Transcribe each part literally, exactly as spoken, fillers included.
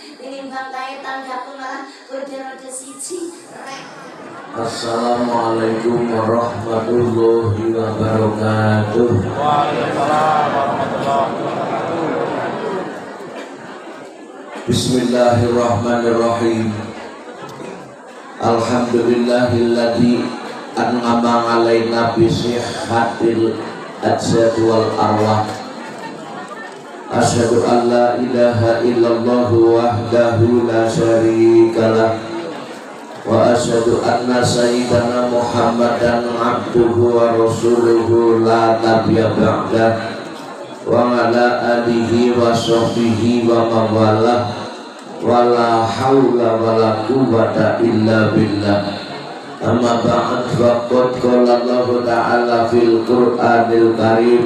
tinimbang kaitan dapun malah kode-kode siji. Assalamualaikum warahmatullahi wabarakatuh. Waalaikumsalam warahmatullahi wabarakatuh. Bismillahirrahmanirrahim. Alhamdulillahilladzi an'ama alaina bi sihhatil ajsad wal arwah. Asyhadu an la ilaha illallah wahdahu la syarikalah wa asyhadu anna sayyidana Muhammadan abduhu wa rasuluhu la nabiyya ba'dah wa ala alihi wa sahbihi wa mawalah wa la hawla wa la quwwata illa billah. Amma ba'd, faqad qala Allah ta'ala fil Qur'anil Karim.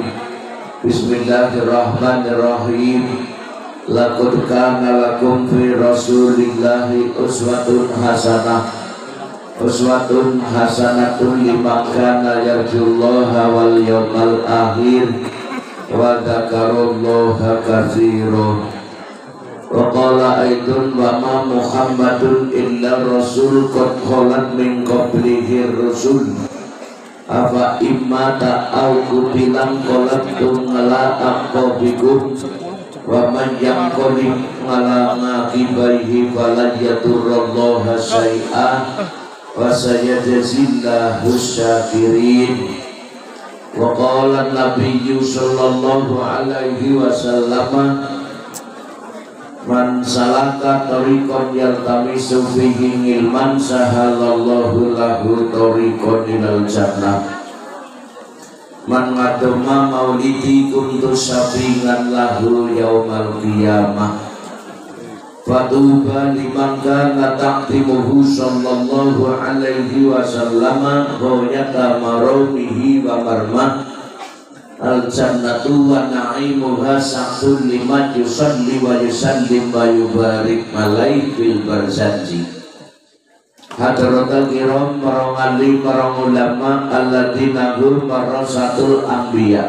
Bismillahirrahmanirrahim. Laqad kana lakum fi rasulillahi uswatun hasanah. Uswatun hasanatun liman kana yarjullaha wal yawmal akhir wa dzakarallaha katsiran. Wa qala aidun wa ma Muhammadun illa rasul qad khalat min qablihi rusul afa imma ta'au kutilang qalatum ala aqabikum wa man yaqulib ala ngakibaihi falan yadurrallaha syai'an wa sayajzillahu syakirin. Wa qala nabiyyu sallallahu alaihi wasallam man salaka tariqan yaltamisu fihi ilman sahalallahu lahu tariqan ilal jannah. Man ngadoma maulidi kuntu syabingan lahu yaumal qiyamah. Fatuba liman kana taqtimuhu sallallahu alaihi wasallam ghayata maramihi wa marmah. Al jannatu wa na'imuha sa'dun liman yusalli wa yusallim wa yubarik malaih fil barzanji. Hadratul kiram marang ali marang ulama alladzina hum warasatul anbiya.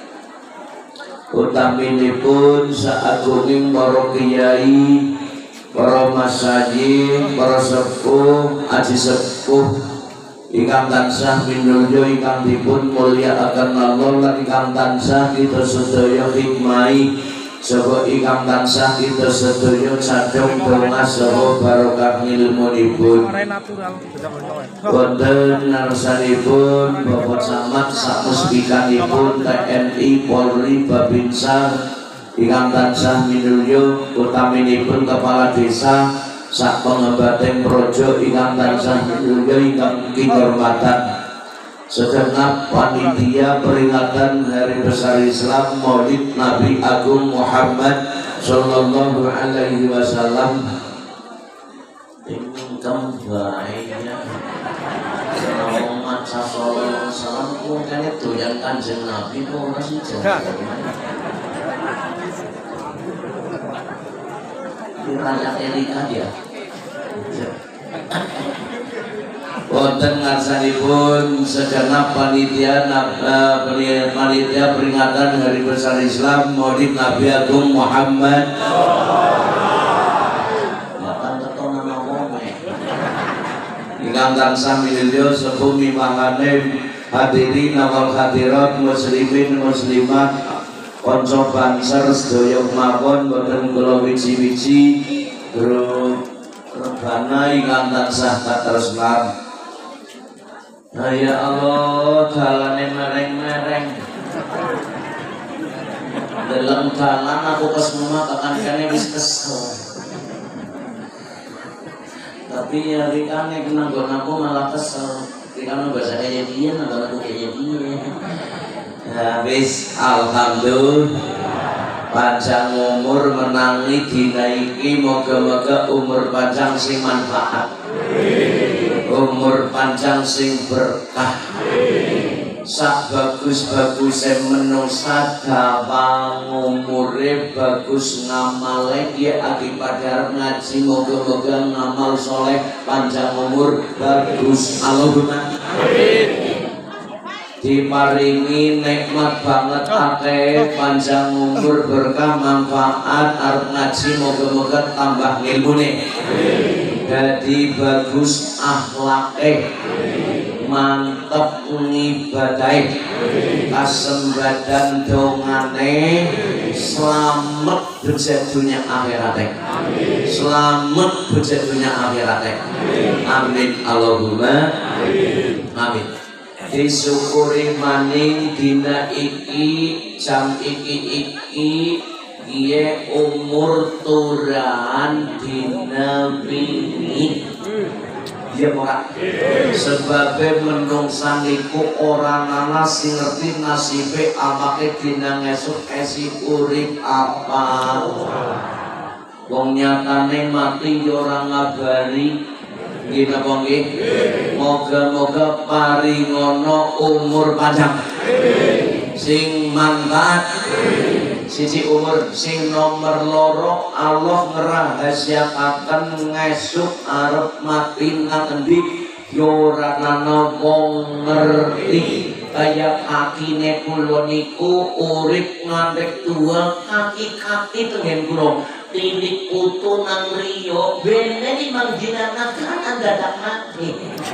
Utaminipun saagunging para kiai, para masyayikh, para sepuh, aji sepuh ingkang tansah minulya ingkang dipun mulyakaken Allah lan ingkang tansah kita sedaya hikmahi saha ingkang tansah kita sedaya cadhong donga saha barokah ilmunipun. Wonten narsanipun Bapak Samad samuspikanipun T N I Polri Babinsa ingkang tansah minulya utaminipun kepala desa sak pengembating projo ingkang tansah minulya ingkang kihormatan segenap panitia peringatan Hari Besar Islam Maulid Nabi Agung Muhammad sallallahu alaihi wasallam. Ingkang baiknya Muhammad sallallahu alaihi wasallam mungkin doyan Kanjeng Nabi kok ora siji. Rakyat Erika dia. Wonten ngarsanipun segenap panitia panitia peringatan Hari Besar Islam Maulid Nabi Agung Muhammad. Makan teton ana wong. Ingkang tansah minulya sepuh mimangane hadirin wal hadirat muslimin muslimat konco banser sedaya mawon boten kula wiji-wiji grup rebana ingkang tansah katresnan. Nah ya Allah, dalane mereng-mereng. Dalam dalan aku kesema tekan kene wis kesel. Tapi ya rikane kena nggon aku malah kesel. Rikane bahasa kaya dia, nang aku kaya dia. Habis alhamdulillah panjang umur menangi dinaiki moga-moga umur panjang sing manfaat, umur panjang sing berkah, sak bagus-baguse menungsa gawang umure bagus ngamale ya akibat arep ngaji moga-moga ngamal soleh panjang umur bagus Allahumma amin. diparingi nikmat banget akeh panjang umur berkah manfaat arep ngaji moga-moga tambah ilmune dadi bagus akhlake mantep ngibadahe kasembadan dongane selamat bejet dunia akhirate selamat bejet dunia akhirate amin Allahumma amin. Disyukuri maning dina iki jam iki iki iye umur turan dina wingi ya ora sebabnya menungsa niku orang ana sing ngerti nasibe amake dina ngesuk esi urip apa wong nyatane mati yo ora ngabari nggih napa nggih moga-moga paringono umur panjang sing manfaat siji umur sing nomor loro Allah ngrahasiakaken ngesuk arep mati nang endi yo ora ana wong ngerti kaya kakine kula niku urip ngantek tua kaki-kaki tengen kula tilik putu nang riyo bene di manggilanakan anda mati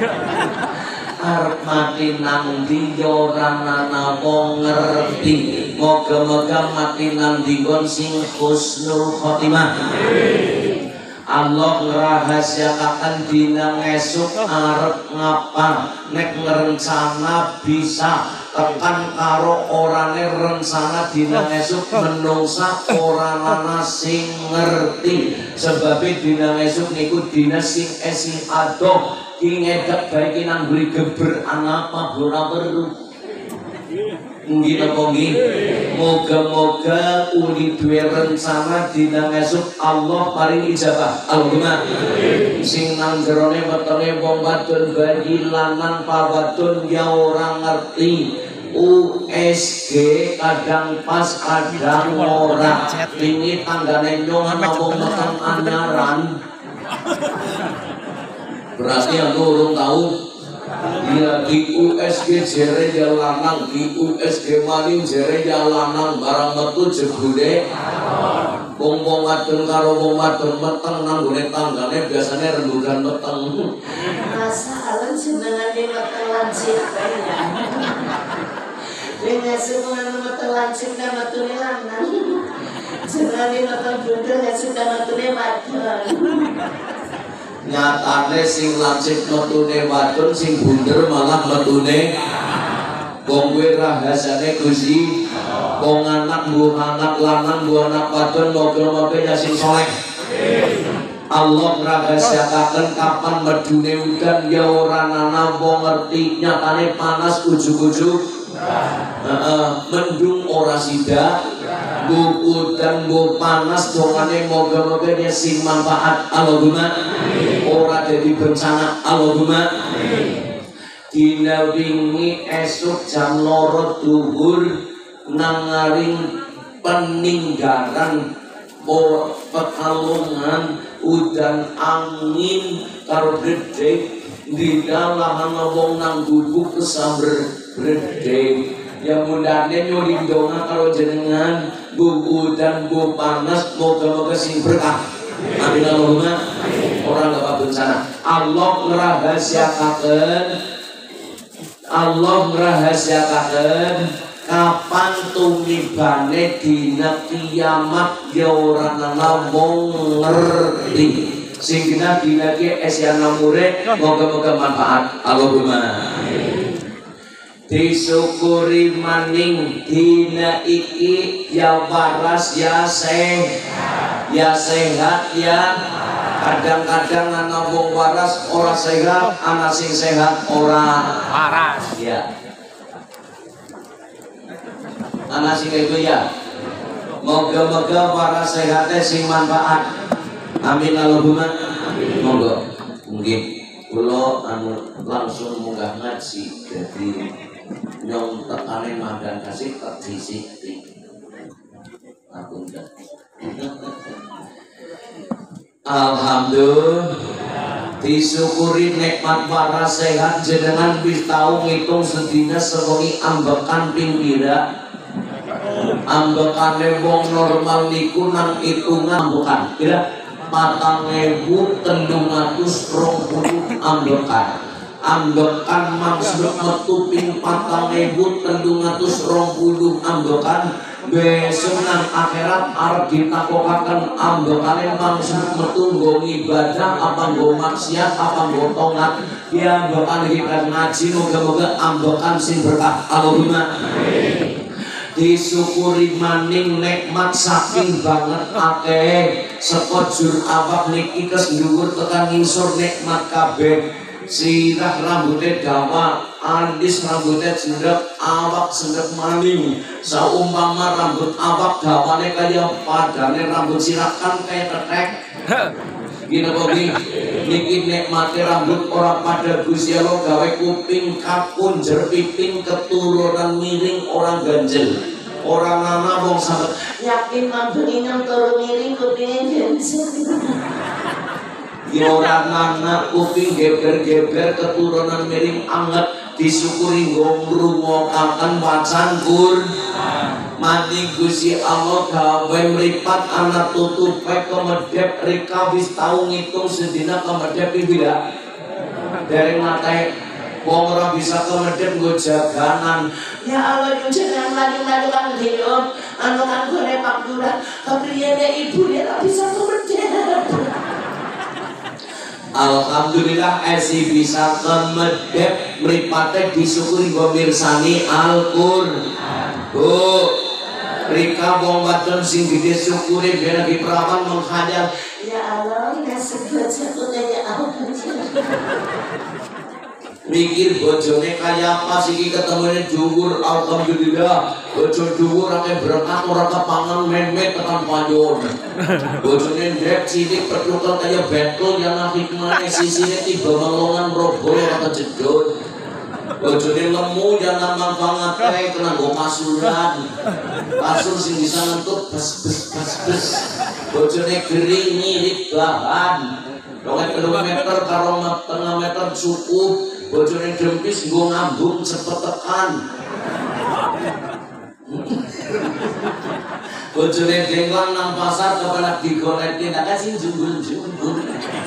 arep mati nang ndi ora ana wong ngerti moga-moga mati nang dinggon sing husnul khotimah Allah ngrahasiakaken dina ngesuk arep ngapa nek ngerencana bisa tekan karo orane rencana dina ngesuk menungsa ora ana sing ngerti sebab dina ngesuk niku dina sing esi adoh ki ngedek bae ki nang mburi geber ana apa ora perlu nggih napa nggih moga-moga uli duwe rencana dina ngesuk Allah paring ijabah Allahumma sing nang jerone wetone wong wadon bayi lanang pawadon ya ora ngerti U S G kadang pas kadang ora wingi tanggane nyong ana wong meteng anyaran berarti aku urung tahu ya di U S G jere ya lanang di U S G maning jere ya lanang barang metu jebule wong-wong wadon karo wong wadon meteng nang gone tanggane biasane rembugan meteng masalah jenengane meteng lancip ya dengan semua meteng lancip dan metune lanang jenengane meteng bundel ya sudah metune wadon nyatane sing lancip metune wadon sing bunder malah metune wong kuwi rahasiane Gusti wong anak mbuh anak lanang mbuh anak wadon moga-moga ya sing saleh Allah ngrahasiakaken kapan medune udan ya ora ana wong ngerti nyatane panas ujug-ujug heeh mendung ora sida buku dan bu panas dongane moga-moga dia sing manfaat Allahumma ora dadi bencana Allahumma dina wingi esuk jam loro duhur nang ngaring peninggalan pekalongan udan angin karo gede di dalam wong nang gubuk kesamber gede yang mundane nyuri donga karo jenengan bu dan bu panas moga-moga sing berkah amin Allahumma orang gak bencana Allah ngrahasiakaken Allah ngrahasiakaken kapan tumibane dina kiamat ya ora ana wong ngerti sing dina dina ki esiana mure moga-moga manfaat Allahumma disyukuri maning dina iki ya waras ya sehat ya sehat ya kadang-kadang ana wong waras ora sehat ana sing sehat ora waras ya ana sing itu ya moga-moga waras sehatnya sing manfaat amin Allahumma monggo nggih kula anu langsung munggah ngaji jadi nyong tekane magang kasih tak disiti Alhamdulillah disyukuri nikmat waras sehat jenengan wis tau ngitung sedina sewengi ambekan ping pira. Ambekane wong normal niku nang hitungan ambekan pira patang ewu telung atus rong puluh ambekan. Ambekan maksud metu ping patang ewu telung atus rong puluh ambekan. Besok nang akhirat arep ditakokaken ambekane maksud metu nggo ibadah apa nggo maksiat apa nggo toat ya ambekan hikmat ngaji moga-moga ambekan sing berkah. Allahumma amin. Disyukuri maning nikmat saking banget akeh saka jur awak niki kes dhuwur tekan ngisor nikmat kabeh. Sirah rambutnya dawa, alis rambutnya jendek, awak jendek maning. Saumpama rambut awak dawane kaya padane rambut sirah kan kaya tetek. Gini kok gini, niki nikmati rambut orang pada Gusti Allah gawe kuping kakunjer piping keturunan miring orang ganjel. Orang anak wong sampe yakin mampu ingam turu miring kupingnya ganjel. Ya orang anak kuping geber-geber keturunan miring anget disyukuri ngrungokaken wacan kur mati Gusti Allah gawe mripat anak tutupe kemedhep rika wis tau ngitung sedina kemedhep pira dereng nate wong ora bisa kemedhep nggo jaganan. Ya Allah yo jenengan maju-maju kan hidup anu kan gore Pak Lurah kepriyane ibu ora bisa kemedhep. Alhamdulillah esi bisa kemedhep mripate disyukuri nggo mirsani Al-Qur'an. Bu, rika wong wadon sing disyukuri ben lagi perawan menghadap. Ya Allah, nasib bojoku kaya apa? Mikir bojone kaya apa siki ketemune dhuwur alhamdulillah. Bojo dhuwur akeh berkah ora kepangan men-men tekan panjur. Bojone ndek cilik petukel kaya betul yang hikmahnya sisine tiba melongan robo ora kejedot. Bojone lemu yang namang banget kae kena nggo kasuran. Kasur sing bisa ngentut bes bes bes bes. Bojone gering ngirit bahan. dua kilometer karo setengah meter cukup. Bojone dempis nggo ngambung cepet tekan. Bojone dengklang nang pasar kepenak digoleki nak kasih jumbul-jumbul.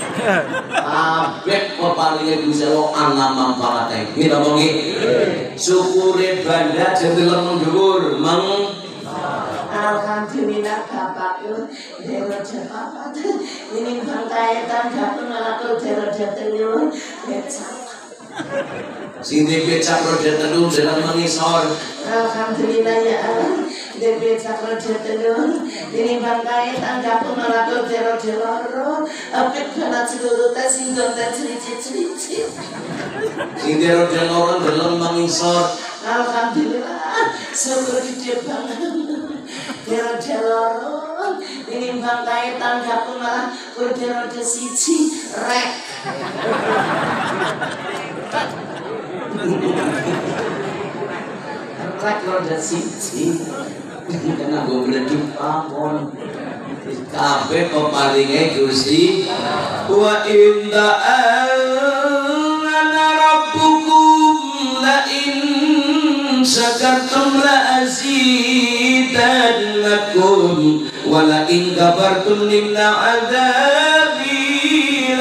Abek pepalinge Gusti Allah ana manfaate. Kita omongi syukure banda jendeleng dhuwur meng Alhamdulillah bapakku dero japapat ini bangkai tangga penalaku dero jateliun becak sing becak roda telu jalan mengisor. Alhamdulillah ya Allah de becak roda telu ini bangkai tangga penalaku dero deloro apik kana celurute sing donten cricit-cricit sing dero deloro deleng mengisor. Alhamdulillah syukur gede banget dero-dero ini bangkai tanggaku malah kudero-dero siji rek rek roda siji kena gue bleduk pamon kabeh peparinge Gusti wa inda ana rabbukum la in syakartum la azidannakum wa la in kafartum inna adzabi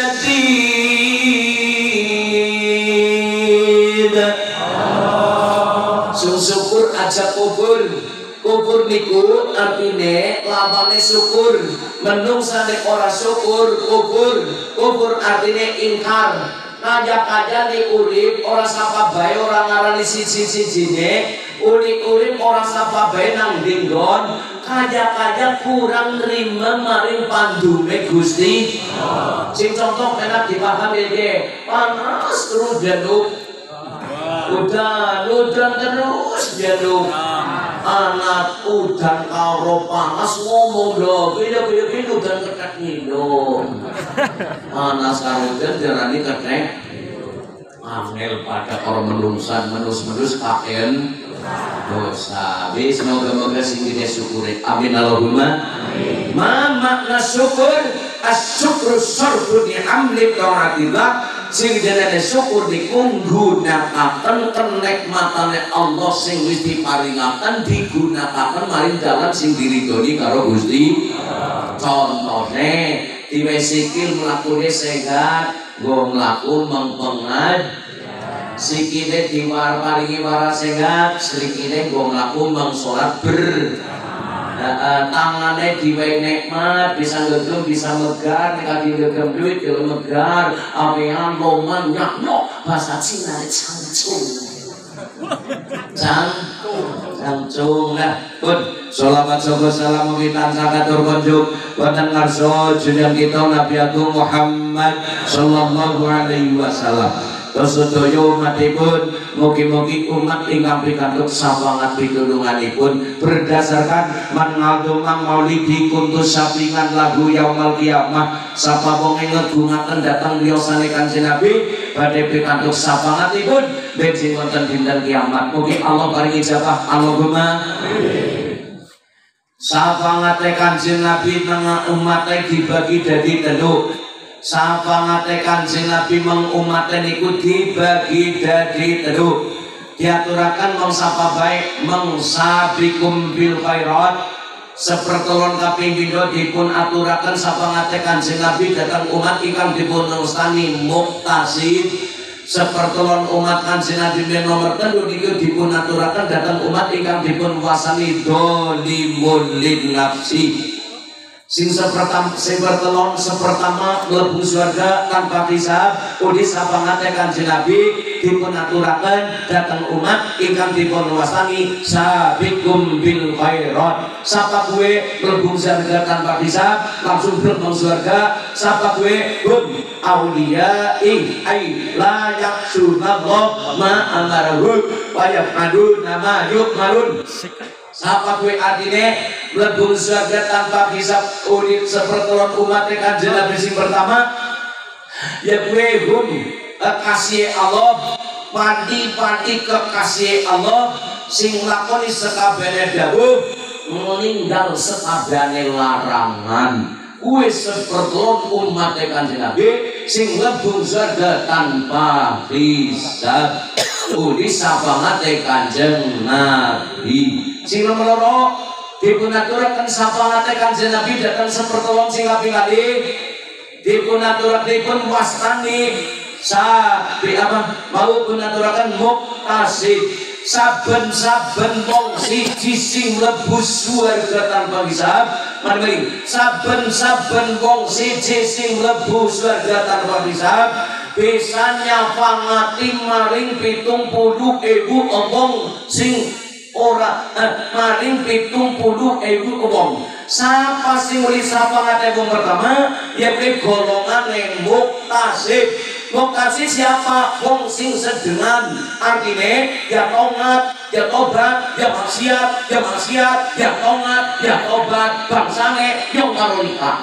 lasyadid. Syukur aja kubur. Kubur niku artine lawane syukur. Menungsane ora syukur kubur. Kubur artine ingkar. Ngajak-ngajak nih urip orang sapa bae orang ngarani siji-sijine urip-urip orang sapa bae nang dinggon kajak-kajak kurang nerima maring pandume Gusti. Sing contoh enak dipahami ge panas terus jaduk udan udan terus jaduk anak udan karo panas ngomong do beda-beda beda udan ketek minum panas karo udan jarani ketek angel pada orang menungsan menus-menus kaken dosa. Semoga-moga sing disyukuri. Amin Allahumma. Ma makna syukur asyukru syarbu ni'amli ta'atillah sing jenenge syukur niku nggunakaken kenikmatane Allah sing wis diparingaken digunakaken maring dalan sing diridhoni karo Gusti. Contone diwe sikil mlakune sehat, nggo mlaku mengpengad sikile diwar paringi waras sehat, srikine nggo mlaku meng salat ber Uh, tangannya diwehi nikmat, bisa ngegem, bisa megar, nek digegem duit yo megar, awean loman nyakno bahasa Cina cangcung. Cang cangcung lah. Pun sholawat saha salam mugi tansah katur kunjuk wonten ngarsa junjungan kita Nabi Agung Muhammad sallallahu alaihi wasallam. Sedaya umatipun mugi-mugi umat ingkang pikantuk sapangat pitulunganipun berdasarkan man ngaldumang maulidi kuntus sapingan lagu yaumal kiamah sapa wong ngegungaken datang liyosane Kanjeng Nabi badhe pikantuk sapangatipun bensin wonten dinten kiamat. Mugi Allah paring ijabah Allahumma amin. Sapangate Kanjeng Nabi nang umate dibagi dadi telu. Sapangate Kanjeng Nabi meng umate niku dibagi dadi telu. Diaturaken mong sapa bae meng sabikum bil khairat. Sepertelon kaping pindho dipun aturaken sapangate Kanjeng Nabi dhateng umat ingkang dipun wastani muqtasid. Sepertelon umat Kanjeng Nabi nomor telu niku dipun aturaken dhateng umat ingkang dipun wastani dzalimun lin nafsi. Sing sepertama sing bertelon sepertama mlebu surga tanpa hisab ugi sapangate Kanjeng Nabi dipun aturaken dhateng umat ingkang dipun wastani sabiqum bil khairat. Sapa kowe mlebu surga tanpa hisab langsung mlebu surga? Sapa kowe hum auliya'i ay la yaksunallah ma amarahu wa yaf'aluna ma yu'marun. Sapa kuwi artine mlebu surga tanpa hisab urip sepertelon umat Kanjeng Nabi sing pertama ya kuwi hum kekasih Allah pandi-pandi kekasih Allah sing lakoni sekabehane dawuh meninggal sekabehane larangan. Kuwi sepertelon umat Kanjeng Nabi sing mlebu surga tanpa hisab uli sapangate Kanjeng Nabi. Sing nomor loro dipun aturaken sapangate Kanjeng Nabi dhateng sepertelon sing kaping kalih dipun aturaken dipun wastani sabi apa mau pun aturaken muqtasid. Saben-saben wong siji sing mlebu surga tanpa hisab mari saben-saben wong siji sing mlebu surga tanpa hisab bisa nyapangati maring pitung puluh ewu wong sing ora eh, maring pitung puluh ewu wong. Sapa sing uli sapangate wong pertama yaiku golongane muqtasid. Muqtasid siapa? Wong sing sedengan, artine ya tobat, ya tobat, ya maksiat, ya maksiat, ya tobat, ya tobat, bangsane yo karo nikah.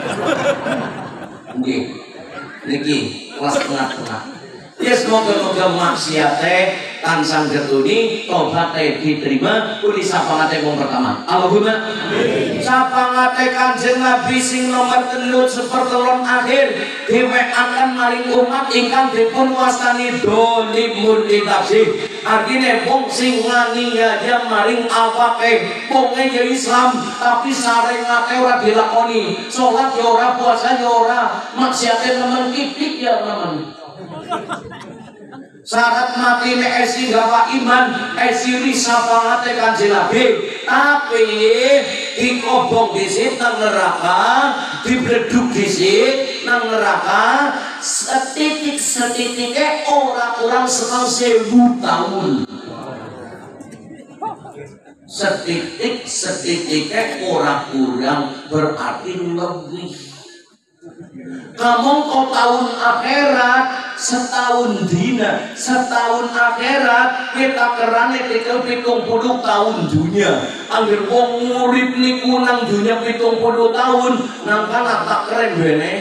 Nggih. Niki kelas tengah-tengah. Ya semoga-moga maksiate tansah getuni, tobaté diterima, uli sapangate wong pertama. Allahumma amin. Sapangate Kanjeng Nabi sing nomor telu sepertelon akhir diwekaken maring umat ingkang dipun wastani dzalimun li nafsi. Artine wong sing nganiaya maring awake, wonge ya Islam tapi sarengate ora dilakoni, salat ya ora, puasa ya ora, maksiate nemen kitik ya nemen. Syarat mati ne esi gawa iman esi risapangate Kanjeng Nabi tapi dikobong disit nang neraka dibleduk disit nang neraka setitik-setitike ora kurang sekang sewu tahun setitik-setitike ora kurang berarti lebih. Kamu kau tahun akhirat setahun dina setahun akhirat kita kerane tikel pitung puluh tahun dunia. Angger wong urip niku nang dunia pitung puluh tahun nang kana tak keren bene.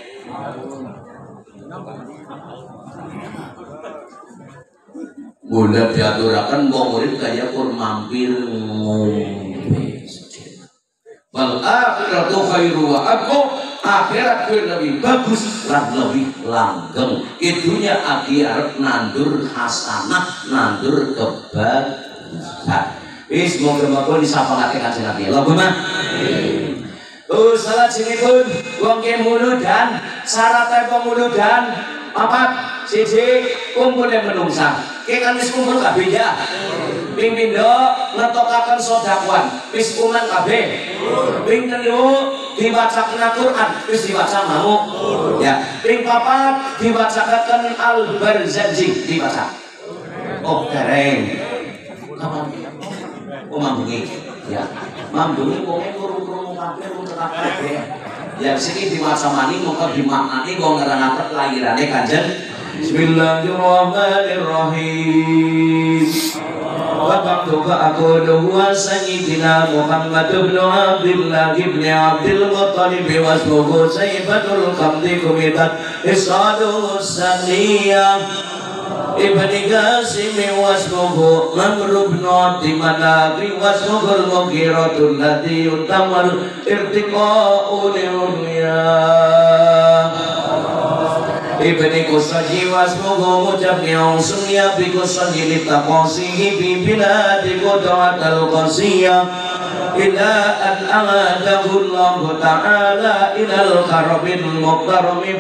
Mula diaturaken wong urip kaya kur mampir ngombe. Wal akhiratu khairu wa abqa akhirat kuwi lebih bagus lan lebih langgeng. Idunya aki arep nandur hasanah, nandur kebagusan. Wis moga-moga disapakake Kanjeng Nabi. Allahumma amin. Oh salat sinipun wong ke muludan, syaratnya pemuludan papat siji kumpule menungsa. Ki kan wis kumpul kabeh ya. Ping pindho ngetokaken sedekah wis kuman kabeh. Ping telu diwacaken Al-Qur'an wis diwaca mau. Ya, ping papat diwacaken Al-Barzanji dibaca. Oh, dereng. Kapan? Oh, mambungi. Ya. Mambungi wong krungu-krungu kabeh wong tetap kabeh. Ya siki diwaca mani mongko dimaknani wong ngerangaken lahirane Kanjeng. Bismillahirrahmanirrahim. Wa ba'du aqulu wa sayyidina Muhammad ibn Abdullah ibn Abdul Muttalib wa ismuhu Sayyidatul Khamdi Kumitat Isadu Saniyah Ibni Qasim wa ismuhu Mamru ibn Abdimanabri wa ismuhu Al-Mughiratul ladhi utamal irtiqa'u li'uliyah Ibni Qusaji wa ismuhu Mujabni'u Sunya bi Qusaji litaqasihi bi biladi Qudrat al-Qasiyah ila an amadahu Allah ta'ala ila al-karabil muqtarami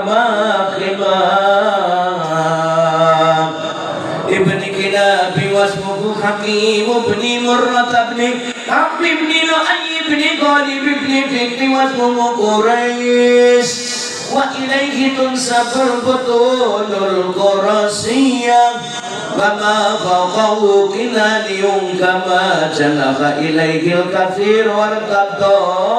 fa'amakhimah Ibni Kilabi wa ismuhu Hakim ibni Murrat ibni Abd ibni Lu'ay ibni Ghalib ibni Fikri wa ismuhu Quraish wa ilaihi tunsabul butulul qurasiyah wa ma faqahu kinaniyum kama janaha ilaihil kathir wartadda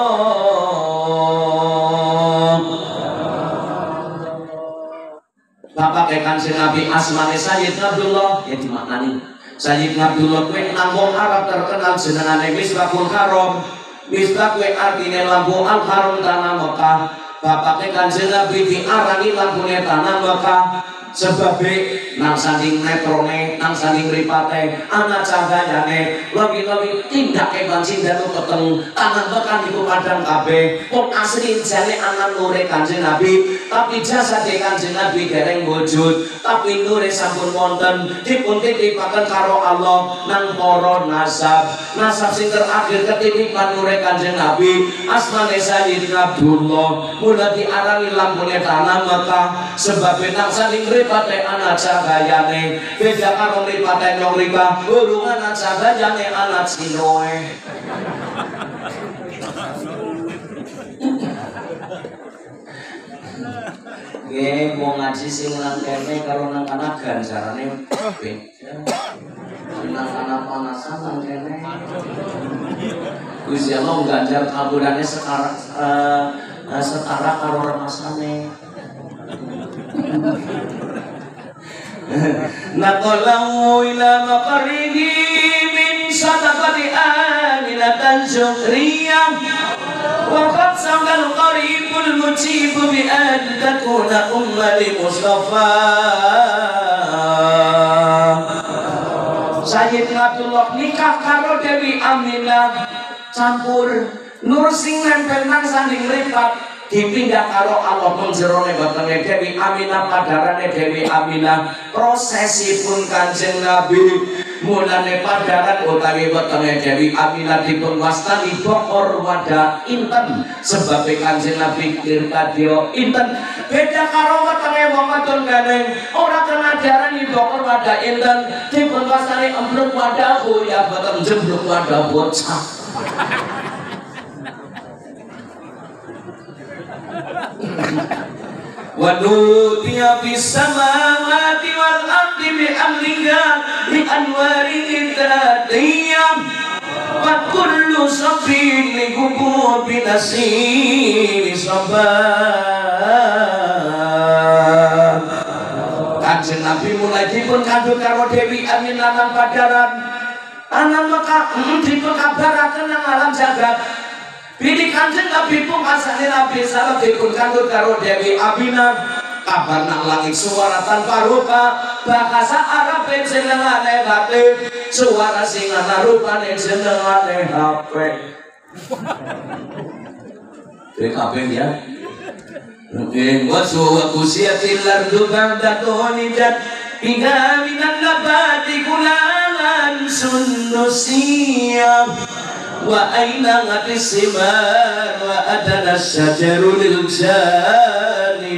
Bapak Kanjeng Nabi asmane Sayyid Abdullah ya dimaknani Sayyid Abdullah kuwi nambung Arab terkenal jenengane Misbahul Haram Misbah kuwi artine lampu al-haram tanah Mekah Bapaknya Kanjeng Nabi diarani lampune tanah Mekah sebabe nang sanding netrone nang sanding mripate ana cahayane lagi-lagi tindake Kanjeng Datu peteng tanah Mekah niku padang kabeh wong asli jane ana nure Kanjeng Nabi tapi jasade Kanjeng Nabi dereng wujud tapi nure sampun wonten dipun titipaken karo Allah nang para nasab nasab sing terakhir ketitipan nure Kanjeng Nabi asmane Sayyidina Abdullah mula diarani lampune tanah Mekah sebabe nang sanding mripate ana cahayane beda karo mripate nyong rika urung ana cahayane ana sinoe Nggih mau ngaji sing nang kene karo nang kanagan jarane beda nang kana panasan nang kene Gusti Allah ngganjar kabulane setara uh, setara karo remasane Naqalahu ila maqarihi min sadaqati aminatan syukriyah wa qad sangal qaribul mujibu bi an takuna umma li Mustafa Sayyid Abdullah nikah karo Dewi Aminah campur nur sing nempel nang sanding mripat dipindah karo Allah menjerone batenge Dewi Aminah padarane Dewi Aminah prosesipun Kanjeng Nabi mulane padaran utawi wetenge Dewi Aminah dipun wastani bokor wada inten sebab Kanjeng Nabi kirkadya inten beda karo wetenge wong wadon ganeng ora kena diarani bokor wada inten dipun wastani embluk wada ya boten jembluk wada bocah wa nudiya bis samawati wal ardi bi amriha bi anwari tadiyam wa kullu sabil li hubu bi nasiri sabah Kanjeng Nabi mulai dipun kandhut karo Dewi Aminah nang padaran ana Mekah dipun kabaraken nang alam jagat Bini Kanjeng Nabi pun asane Nabi salam dipun kandhut karo Dewi Aminah kabar nang langit suara tanpa rupa bahasa Arab jenengane hati suara sing ana rupane jenengane H P P K B ya. Oke, wasu kusiatil ardu ba'da tulidat biha minan nabati kulalan sunnusiyah wa aina ngatis simar wa adana syajarul jani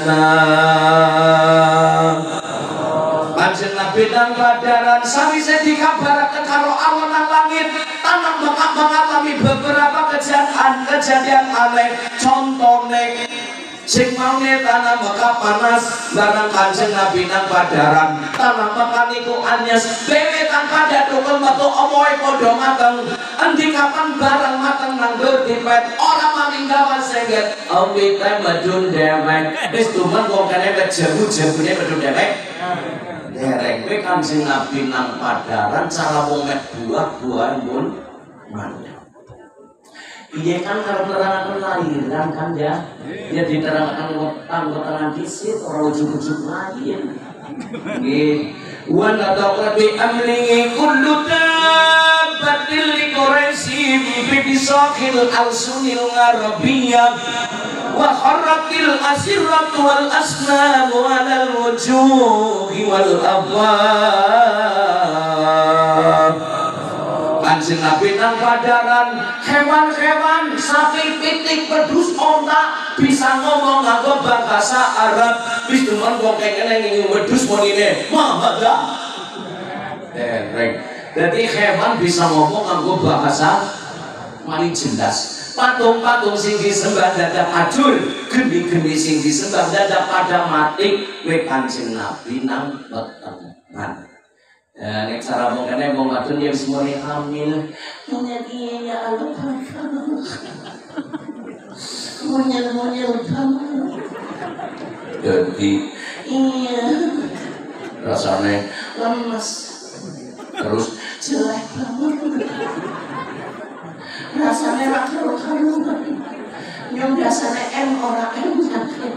janah. Kanjeng Nabi nang padaran sawise dikabaraken karo awan nang langit tanah Mekah mengalami beberapa kejadian kejadian aneh. Contohnya sing maune tanah Mekah panas barang Kanjeng Nabi nang padaran tanah Mekah niku anyes dhewe tanpa datukul metu omohe padha mateng. Endi kapan barang mateng nang dur dipet ora maninggawan sengget awit medun dewek wis tumen wong kene kejabu-jabune medun dewek dereng kowe Kanjeng Nabi nang padaran cara wong mek buah-buahan pun mandang. Iya kan kalau menerangkan lahiran kan ya, dia diterangkan wetang wetangan disit orang ujuk-ujuk lain. Nggih, wa nadaqra bi amri kullu dabbatil liquraisin bi bisaqil alsunil arabiyyah wa kharratil asirratu wal asnam wal wujuhi wal abwab. Kanjeng Nabi nang padaran hewan-hewan sapi pitik pedus onta bisa ngomong nganggo bahasa Arab wis demen wong kene ning wedhus monine mahada dereng dadi hewan bisa ngomong nganggo bahasa mari jelas. Patung-patung sing disembah dadak ajur geni-geni sing disembah dadak pada mati kowe Kanjeng Nabi nang wetengan. Ya, nek cara mongkene wong wadon ya wis mulai hamil. Menyaki ya Allah. Monyel-monyel banget. Jadi Iya. rasane Lemes. terus Jelek banget. Rasanya rak karu-karuan. Yang biasanya M orang M sakit.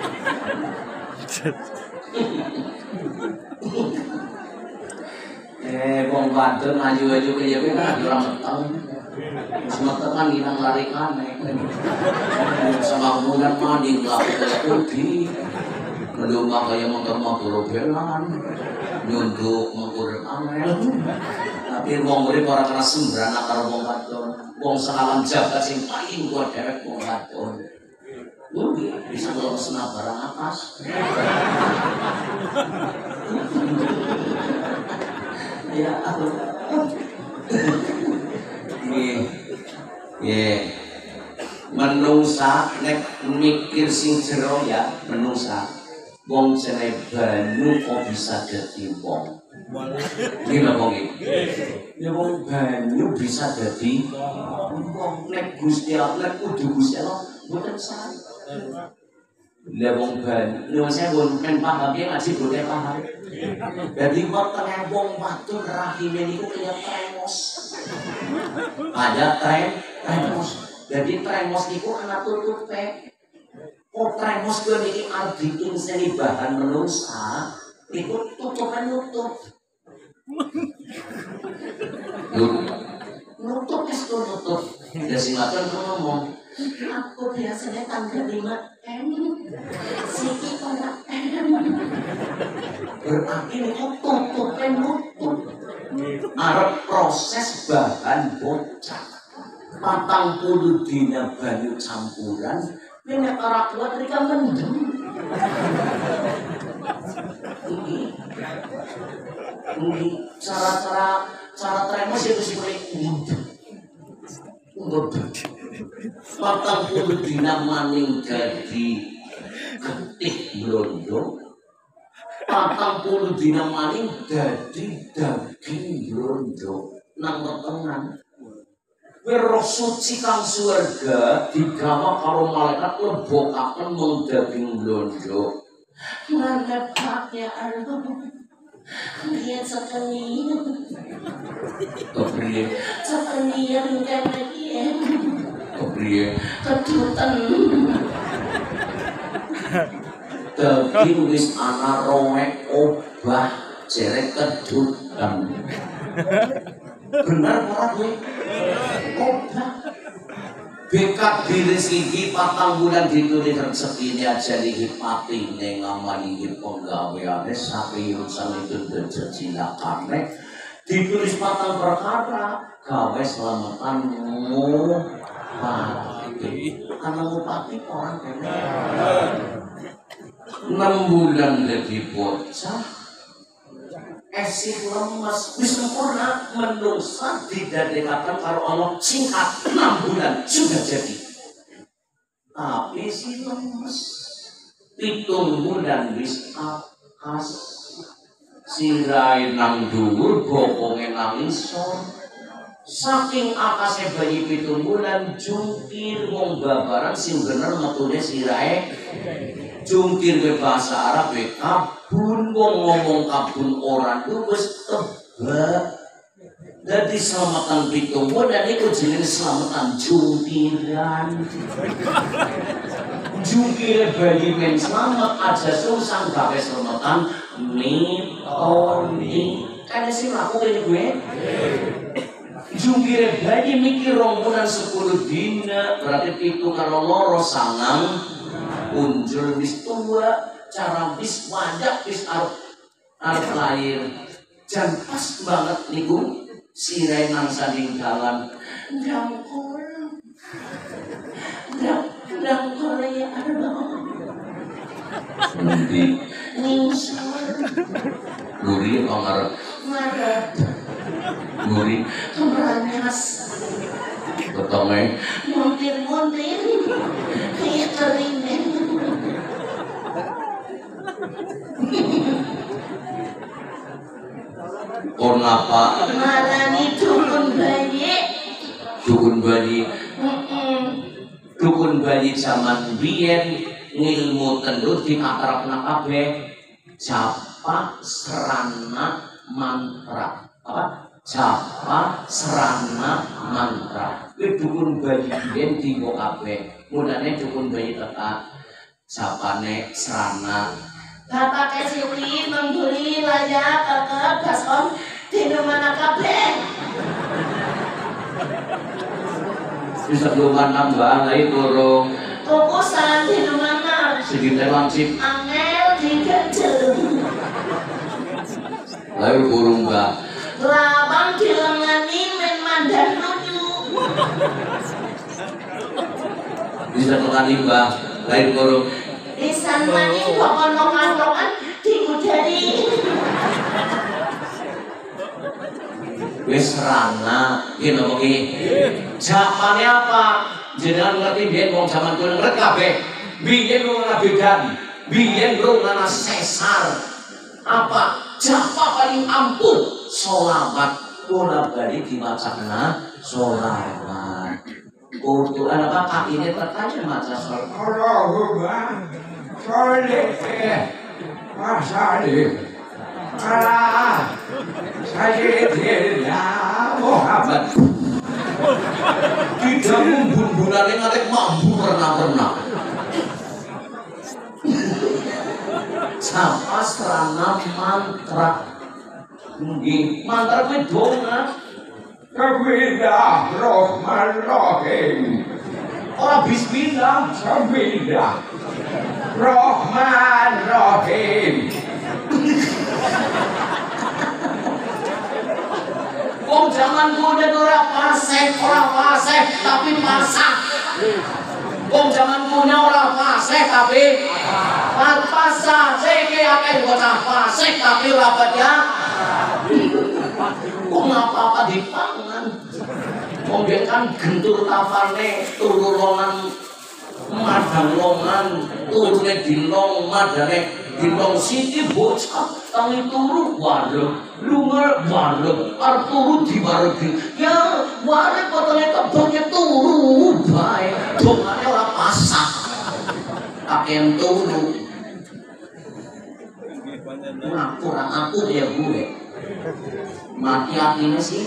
eh wong wadon ayu-ayu kaya kowe kan ora meteng. Wis meteng kan ilang larikane. Sama hubungan mandi lah kaya putih. Melumah kaya motor-motor belan. Nyunduk motor angel. Tapi wong urip ora kena sembrana karo wong wadon. Wong salam jagat sing paling kuat dewek wong wadon. Lu bisa ngelolosna barang atas. Ya Allah. Nggih. Nggih. Menungsa nek mikir sing jero ya, menungsa. Wong jenenge banyu kok bisa dadi wong. Nggih napa nggih? Ya wong banyu bisa dadi wong nek Gusti Allah kudu Gusti Allah mboten sae. Lah wong banyu, lha saya pun kan paham ya ngaji boleh paham. Jadi wetenge wong wadon rahime niku kaya tremos. Ada trem, tremos. Jadi tremos niku ana tutupe. Oh tremos kuwi niki arti inseni bahan menungsa, iku tutupan nutup. Nutup es nutup. Ya sing wadon ngomong, Aku biasanya tanggal lima M. Siki ora M. berarti niku tutupe nutup. Arep proses bahan bocah. Patang puluh dina banyu campuran, Nek ora kuat rika mendem. ini, ini cara-cara cara tremos itu seperti untuk patang puluh dina maning jadi getih blondo, patang puluh dina maning jadi daging blondo nang wetengan. Roh suci kang surga digawa karo malaikat lebokaken mung daging blondo. Mana Pak ya Allah. Dia sekali. Kepriye? Sekali yang kena dia. Kepriye? Kedutan. Daging wis ana roek obah jerek kedutan. Benar ora kowe? Obah. bekat diri sini patang bulan ditulis rezeki aja dihipati neng ngamani penggaweane sapi urusan itu berjejilakane ditulis patang perkara gawe selamatanmu pati karena pati orang kene enam bulan jadi bocah esih lemes wis sempurna menungsa tidak dikatakan karo Allah singkat enam bulan sudah jadi tapi si lemes pitung bulan wis akas sirai nang dhuwur bokonge nang isor saking akase bayi pitung bulan jungkir wong babaran sing bener metune sirahe jungkir ke bahasa Arab ke kabun wong ngomong kabun orang itu wis tebak jadi selamatan pitung bulan itu jenenge selamatan jungkiran jungkir bayi men selamat aja susah gawe selamatan mitoni kan sih aku kene gue jungkir bayi mikir rong bulan sepuluh dina berarti pitung karo loro sangang unjul wis tua cara wis wajah wis arep arep lahir jan pas banget niku sirai nang sanding dalan ndangkul ndangkul ya nanti ningsor guri ongar marah guri kemranas betongnya montir-montir kayak keringen oh ngapa marani dukun bayi dukun bayi dukun bayi zaman biyen ngilmu tendut di atrapna kabeh japa serana mantra apa japa serana mantra kuwi dukun bayi biyen dienggo kabeh mulane dukun bayi tekan japane serana bapak kesini mengguli layak kakak baskom di mana kabeh bisa luman nambah lagi turung kukusan di mana segitu langsip angel digajel lalu burung mbak labang dilengani men mandan lucu bisa tekan mbak lain burung lisan manis kokon-kokon digudari wis serana gini oke zamannya apa jenengan ngerti biyen wong zaman kuwi ngerti kabeh biyen ora bedan biyen ora sesar apa japa paling ampuh sholawat ora bali dimacana sholawat kudu apa kakine terkaya maca sholawat Allahumma sholli wa sallim ala sayyidina Muhammad tidak membun-bunane ngarep mampu pernah-pernah sapa serana mantra nggih mantra kuwi donga Bismillahirrahmanirrahim ora bismillah bismillah Rahmanirrahim wong zaman kuwi ora fasih ora fasih tapi masak wong zaman kuwi ora fasih tapi pasah sing akeh bocah fasih tapi ora padha kok ngapa-apa dipangan wong dia kan gentur tafane turu longan madang longan turune dilong madane dilong siti bocah tangi turu wareg lunga wareg arep turu di wareg ya wareg potone kebonnya turu bae dongane ora pasah kakean turu ngaku aku ya gue mati hatinya sih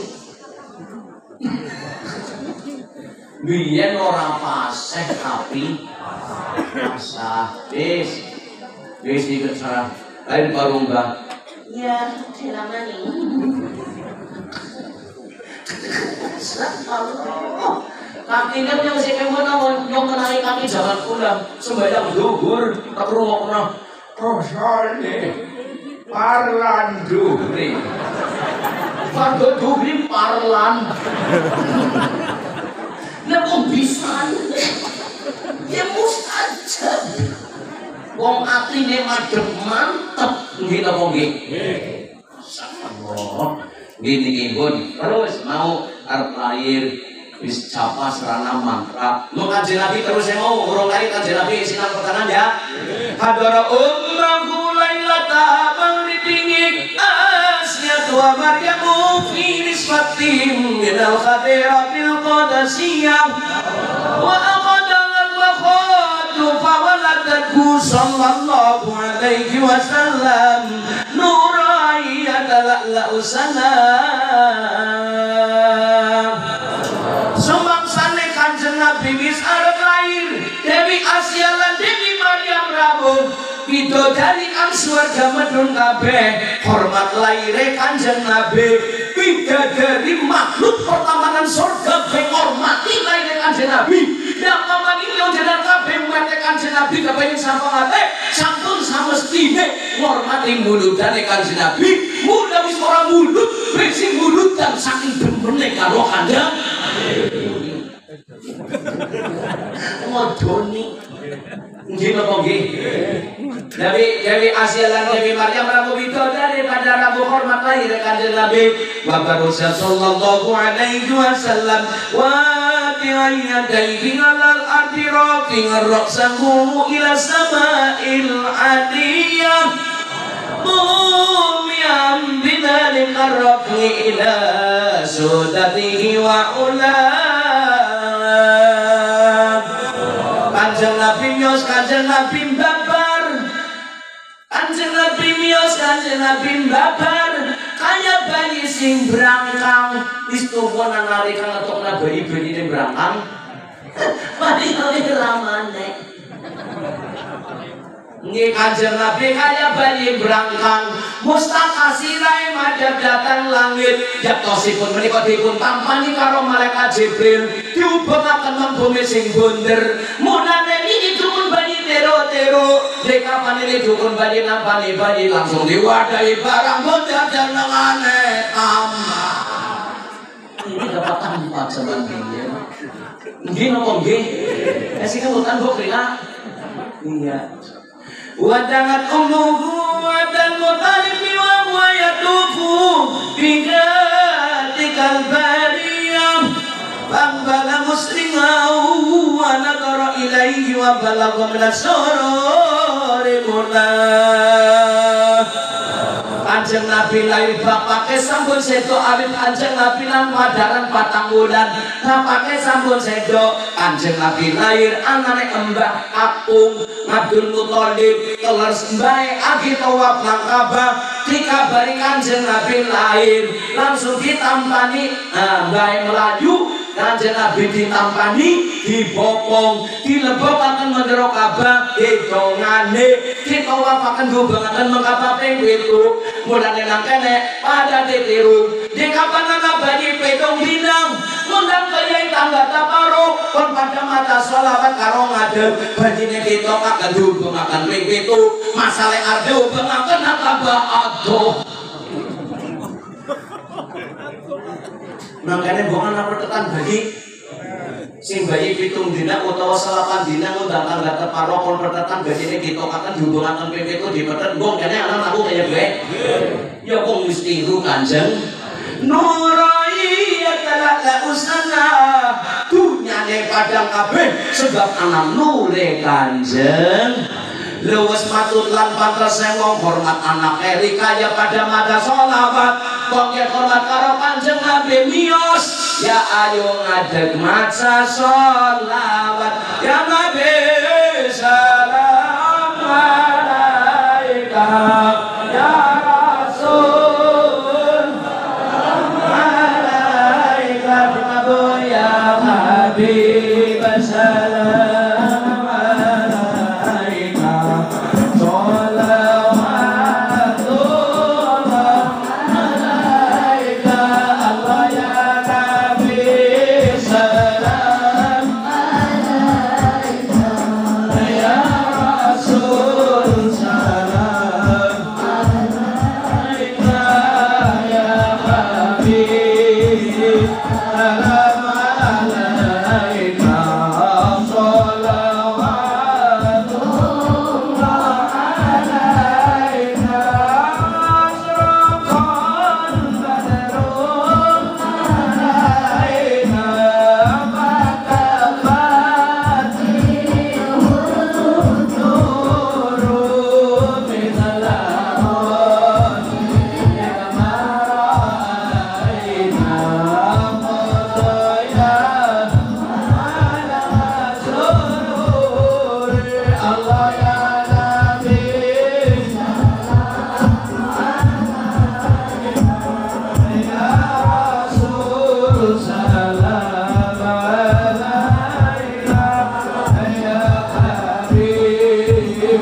biyen ora fasih tapi pasah wis wis iki salah lain baru mbak ya dilamani Allah Kaki kan yang sing menawa nyong menawi kaki jalan pulang sembahyang dhuwur tak rungokno rasane parlan dhuwri. Warga dhuwri parlan. Lah kok bisa? Ya mustajab. Wong atine madhep mantep nggih napa nggih? Nggih. Masyaallah. Nggih niki pun terus mau arep lahir wis japa serana mantra. Lu kanjeng Nabi terus saya mau urung kali kanjeng Nabi sinar pertahanan ya. Hadara ummahu lailata bangritingik Asyatu wa Maryamu fi nisbatim minal khadiratil qadasiyah wa aqadangan wa khadu fawaladatku sallallahu alaihi wasallam nurai adalah usana semangsane kanjeng Nabi wis arep lair Dewi Asia lan Dewi Maryam rawuh bidodari kang swarga medun kabeh hormat laire kanjeng Nabi bidadari makhluk pertamanan surga penghormati laire kanjeng Nabi yang pamani yo jeneng kabeh mate kanjeng Nabi kepengin sampun ate sampun samestine ngormati muludane kanjeng Nabi mudah wis ora mulut besi mulut dan saking demene karo kanjeng modoni nggih napa nggih Dewi Dewi Asia lan Dewi Maryam rabu bidodari pada rabu hormat lahir kanjeng Nabi wa barusya sallallahu alaihi wasallam wa bi'ayyadaihi alal ardi rafi'ar ra'sahu ila sama'il aliyah mu'miyam bidzalika rafi ila sudatihi wa ulah kanjeng Nabi miyos kanjeng Nabi babar kanjeng Nabi miyos kanjeng Nabi babar kaya bayi sing brangkang wis tuwa nalika ngetokna bayi-bayi ning brangkang bayi nalika ramane nggih kanjeng Nabi kaya bayi brangkang mustaka sirahe madhep dhateng langit yaptosipun menika dipun tampani karo malaikat Jibril diubengaken nang bumi sing bunder munane niki dukun bayi tero-tero dekapane dukun bayi nampani bayi langsung diwadahi barang bodha jenengane amma ini dapat tanpa zaman biyen nggih napa nggih esine mboten kok rina iya wadangat ummuhu wadal mutalimi wa huwa yatufu bigatikal bariyah fambala muslimau wa nadara ilaihi wa balagha minas sururi munah kanjeng Nabi lahir bapake sampun sedo awit kanjeng Nabi lan madaran patang wulan bapake sampun sedo kanjeng Nabi lahir anane Mbah Apung Abdul Muthalib kelar sembahe agi tawaf nang Ka'bah dikabari kanjeng Nabi lahir langsung ditampani mbahe melaju kanjeng Nabi ditampani dibopong dilebokaken mendera Ka'bah edongane ditawafaken gubangaken mengkabah ping pitu mulane nang kene pada titiru dikapanan bayi pedong binang mundang bayi tangga taparuk kon pada mata sholawat karo ngadeg bajine ditokaken gubangaken ping pitu masale arep gubangaken Ka'bah adoh makanya bukan apa tekan bayi sing bayi pitung dina utawa selapan dina ngundang tangga teparo kon pertetan bajine ditokaken dihubungaken ping pitu dipetet wong kene ana aku kaya gue ya wong mesti ru kanjeng nurai adalah la usana dunyane padang kabeh sebab ana nure kanjeng lewes matut lan pantes wong hormat anak eri kaya pada mata sholawat wong yen hormat karo kanjeng Nabi miyos ya ayo ngadeg maca sholawat ya Nabi salam alaika ya Rasul alaika ya Habib salam salam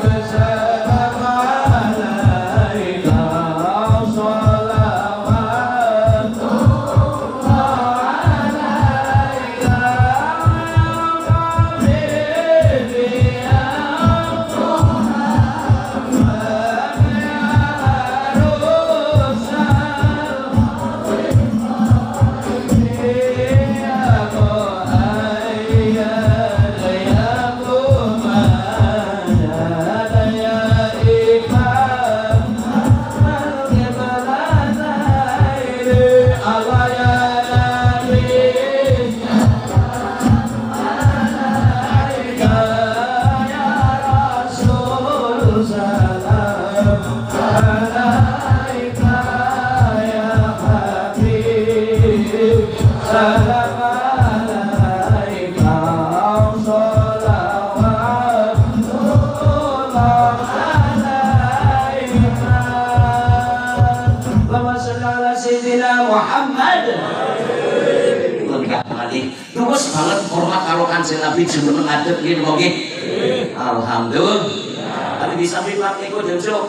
Nabi jeneng ngadep nggih nggih. Alhamdulillah. Tapi bisa mripat niku jensuk.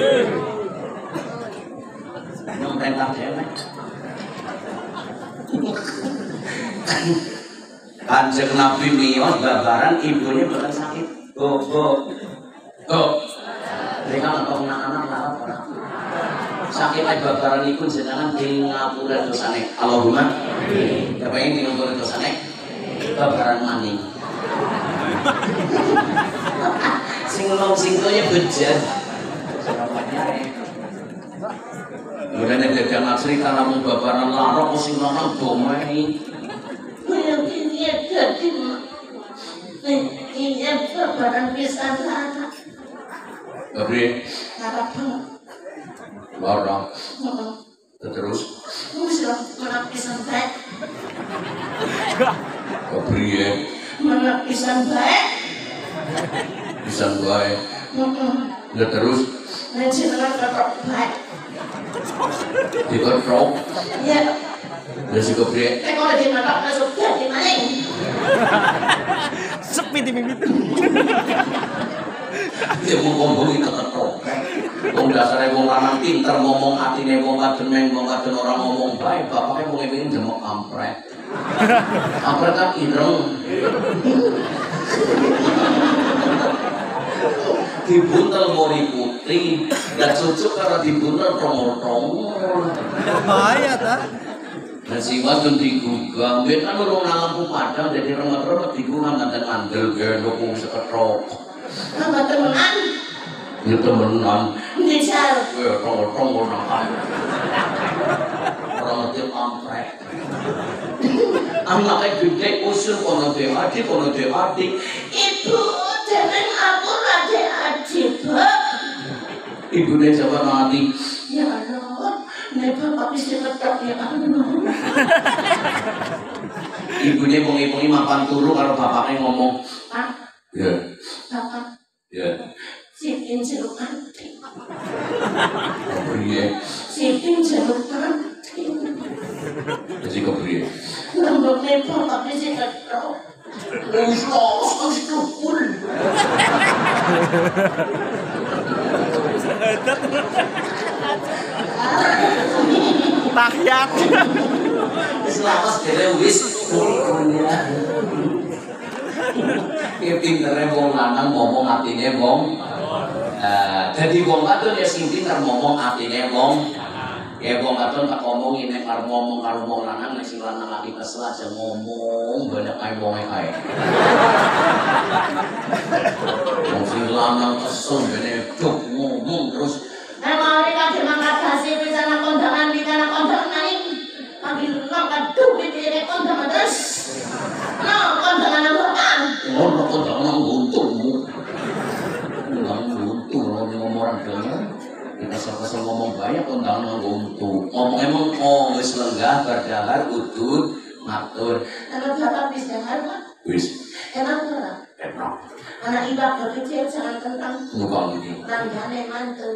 Nang perintah dhewe. Kanjeng Nabi miyos babaran ibune boten sakit. Oh, oh. Oh. Mereka nonton anak-anak larat ora. Sakit ae babaran iku jenengan di ngapura dosane. Allahumma amin. Kepengin di ngapura dosane. Babaran maning. Sing ngomong sing koyo bejan. Ora nek dadang cerita lamun babaran larok sing lanang domeni. Koyo iki dadi iki babaran pisan larang. Tapi Larang banget. larang. Terus Wis larang pisan bae. kepriye Larang pisan bae. pisan wae. Heeh. Ya terus Nek jenengan ketok bae. diketrok. Ya, Ya si kepriye nek ora dimatok masuk dadi maning. Sepi di mimpi. dia mau ngomong itu ketrok. Wong dasare wong lanang pinter ngomong atine wong kadang wong kadang ora ngomong bae, bapake wong ngene demek kampret. Kampret kan ireng. Dibuntel mori putri, dan cucuk karena dibuntel tongol-tongol. Bahaya ta? Dan si wadon digugang, dia kan urung lampu padang, jadi remet-remet digugang dan andel gendok wong seketrok. Tambah temenan. Ya temenan. Misal Ya tongol-tongol nakan. Orang ngerti kampret. Anaknya gede usul kono de adik, kono de adik. ibu jeneng aku ade adik, Pak. Ibunya jawab nanti. Ya Allah, nek bapak bisa ketok ya anu. Ibunya bengi-bengi makan turu kalau bapaknya ngomong. Pak, Ya, bapak ya. sipin jeruk anting. Kepriye, Sipin jeruk anting. jadi kepriye. Lembutnya bapak bisa ketok. Wis los, wis tukul. Tahyat. Selawas dhewe wis kuliah. Ki pintere wong lanang ngomong atine wong. Nah, dadi wong wadon ya sing pinter ngomong atine wong. Ya wong wadon tak ngomong ini karo ngomong karo wong lanang nek sing lanang lagi kesel aja ngomong banyak ae wonge kae. Wong sing lanang kesel bene duk ngomong terus. Nek mau nek mangkat hasil bisa nak kondangan di kana kondangan naik. Ambil langkah duit di kondangan terus. No, kondangan apa? Ngono kok jangan nguntungmu. Nang nguntung lo ngomong orang dengar. Kita sama-sama ngomong banyak kok jangan nguntung. Ngomong emang oh wis lenggah berdahar udut ngatur. Anak bapak bisa harus. Wis Enak ora? enak. Anak ibadah kecil jangan tentang Bukan ini. nanggane mantu.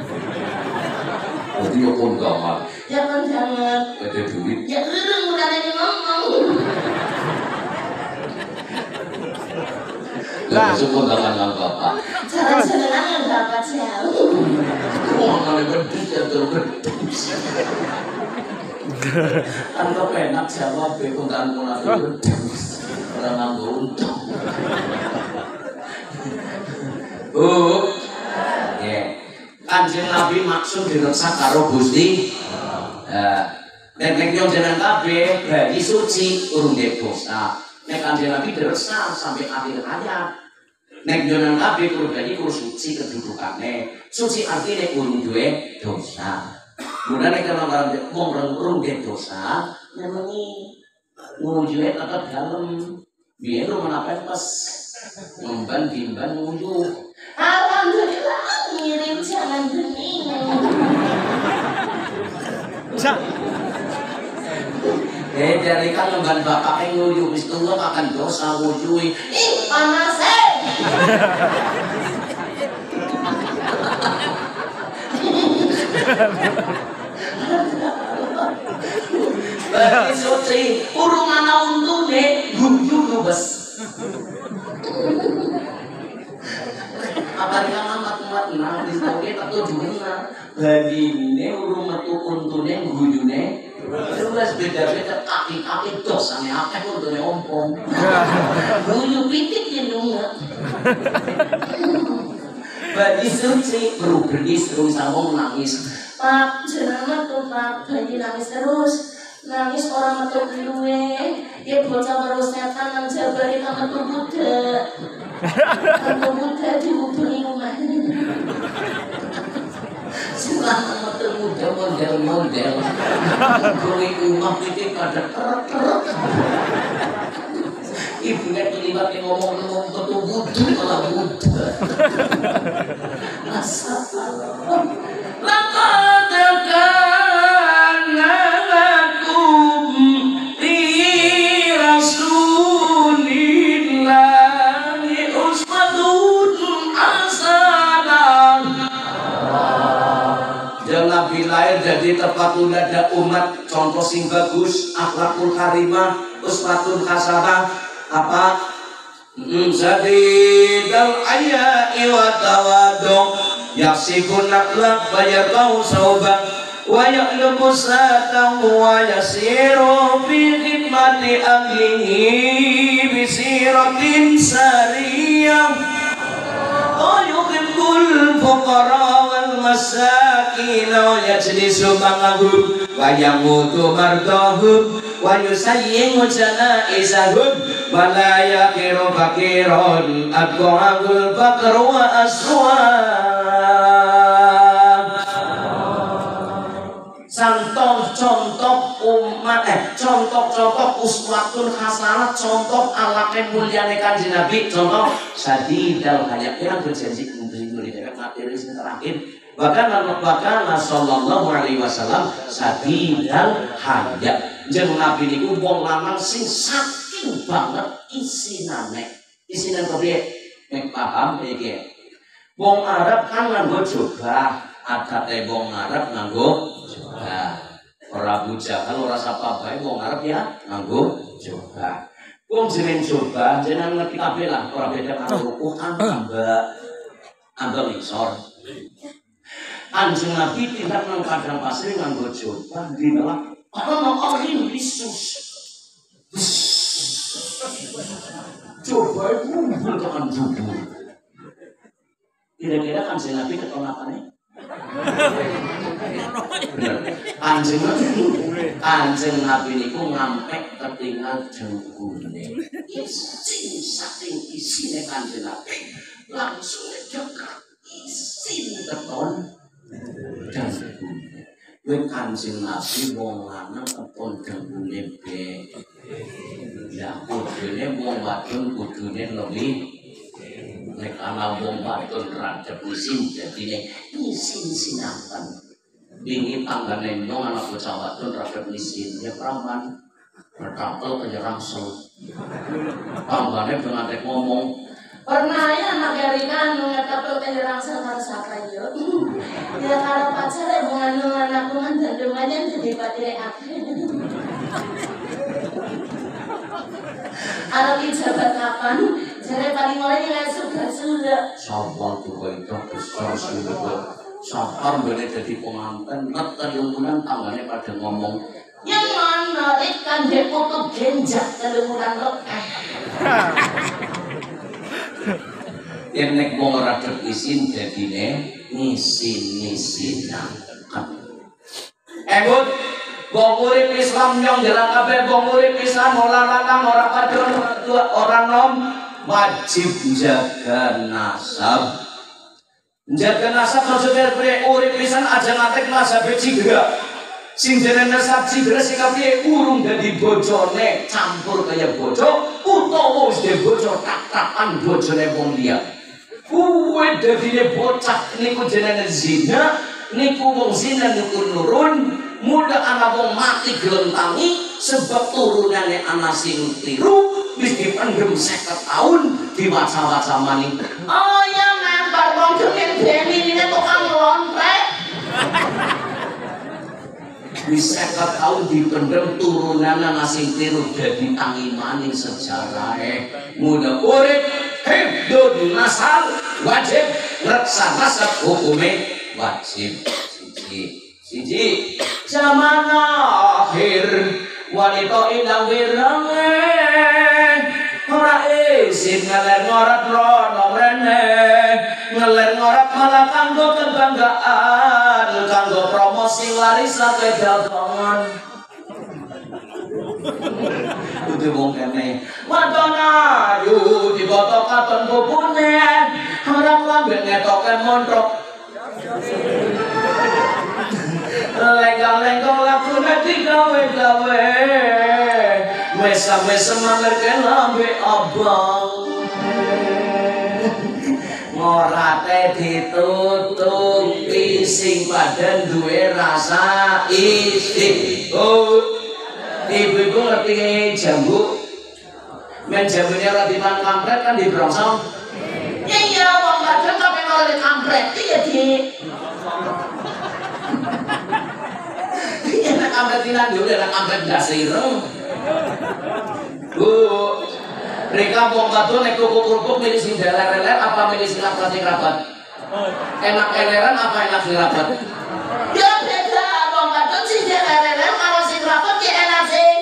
Jadi yo pun gamal. Jangan jangan. Ada duit. Ya urung udah ada yang ngomong. Gak cukup dengan bapak. Jangan senengan yang dapat jauh. Wah, kalau gede ya tergede. Kan kau enak jawab penggunaan munafik gede. Orang nganggo untung. Oh, ya. Kanjeng Nabi maksud direksa karo Gusti. Nek nek yo jeneng kabeh berarti suci urung dosa. Nek Kanjeng Nabi direksa sampai akhir hayat. Nek jeneng kabeh kudu berarti kudu suci kedudukane. Suci artine urung duwe dosa. Mulane kana wong urung duwe dosa, nemengi ngujuwe tetep dalem. Biyen rumah pepes. Memban bimban nguyu. Alhamdulillah ngirim jangan bening. Sa. Eh dari kan memban bapak yang nguyu wis tuwa akan dosa nguyui. Ih, panas eh. Bagi suci urung ana untune guyu lubes. Apa dia amat-amat nangis tapi tak tuh juga bagi ini urung metu untune guyune terus beda-beda kaki-kaki dosane akeh untune ompong guyu pitik ya nunggak bagi suci perlu berdis terus sambung nangis Pak, jenama tuh Pak, bayi nangis terus. Nangis orang metu luwe. Ya bocah baru setan nang jabari ka metu Buddha. Metu Buddha dihubungi rumah. Selama metu Buddha model-model. Kuwi rumah pitik pada kerek-kerek. Ibunya terlibat yang ngomong-ngomong metu Buddha malah Buddha. Astagfirullah. Laqad kana lakum fi rasulillahi uswatun hasanah. Yang Nabi lahir jadi tempat ada umat contoh sing bagus, akhlakul karimah, uswatun hasanah. Apa? Zadidal aya'i wa tawaduk yaksibun akhlaq wa yaqau sauban wa ya'lubu satahu wa yasiru fi khidmati ahlihi bisiratin sariyah wa yuhibbul fuqara wal masakin wa yajlisu ma'ahum wa yamutu mardahum wa yusayyimu janaizahum wa la yakiru fakirun adqa'ul faqru wa aswab. Contoh-contoh umat eh contoh-contoh uswatun hasanah, contoh alake mulyane Kanjeng Nabi, contoh sadidal hayat yang berjanji untuk dewek materi sing terakhir. Bahkan bahkan sallallahu alaihi wasallam sadidal hayat. Jeneng Nabi niku wong lanang sing saking banget isinane. Isinan kepiye? Nek paham iki. Wong Arab kan nganggo jubah, adate wong Arab nganggo jubah. Ora bujang, ora sapa bae wong Arab ya nganggo jubah. Wong jeneng jubah, jeneng ngerti kabeh lah, ora beda karo Quran ambak ambak isor. Kanjeng Nabi tindak nang padang pasir nganggo jubah dinalah ana angin Yesus. Coba itu bukan jubur. Kira-kira Kanjeng Nabi ketemu apa nih? Kanjeng Nabi, Kanjeng Nabi niku ngampek ketinggal jengkune. Isin saking isine Kanjeng Nabi langsung dekat isin keton jengkune. Kowe Kanjeng Nabi wong lanang kepon jengkune be. Ya kudune wong wadon kudune lebih. Nek ana wong wadon rajep isin dadine isin sinapan. Wingi tanggane nyong anak bocah wadon rajep isin ya praman. Bertapel kaya rangsel. Tanggane bengadek ngomong Pernah ya anak dari kanu ngekapel kaya rangsel karo sapa yo. Ya karo pacare bungan anak bungan dandungannya jadi patire akeh. Arep jabat kapan? Jare paling mulai nilai sudah-sudah. Sapa tuh itu besar sudah. Sapa mbene dadi pengantin net telungan tanggane pada ngomong. Yang mana ikan deput genjak telungan lekeh. Yen nek wong ora dek isin dadine ngisin-ngisinan. Embut wong urip Islam nyong jalan kabeh wong urip Islam ora lanang ora padha ora nom wajib jaga nasab. Jaga nasab maksudnya piye urip pisan aja ngatek nasab cedera. Sing jenenge nasab cedera sing piye urung dadi bojone campur kaya bojo utawa wis dadi bojo tak-takan bojone wong liya. Kuwe dadine bocah niku jenenge zina, niku wong zina niku nurun, muda ana wong mati gelentangi sebab turunane ana sing tiru wis dipendhem seket taun diwaca-waca maning. Oh ya nempar wong jeneng Beni ini tukang lontrek. Wis seket taun dipendhem turunane ana sing tiru dadi tangi maning sejarahe. Muda urip hibdun nasal wajib reksa nasab hukume wajib. Siji siji zaman akhir wanita indang wirange ora isin ngeler ngorat rono rene ngeler ngorat malah kanggo kebanggaan kanggo promosi laris sak dagangan. Kudu wong kene wadon ayu dibotok katon bubune ora lambe ngetoke montrok lenggang-lenggang lakune digawe-gawe mesam-mesam mamerke lambe abang ngorate ditutupi sing padha duwe rasa isi. Oh ibu-ibu ngerti jambu men jambunya ora diman kampret kan dibrongsong. Ya iya wong padha tapi malah dikampret ya di. Enak kampret tinan dulu enak kampret ndas ireng. Bu, mereka wong padha nek kuku-kuku milih sing deler-deler apa milih sing rapat-rapat? Enak eleran apa enak sing rapat? Ya beda wong padha sing deler-deler karo sing rapat ki enak sing.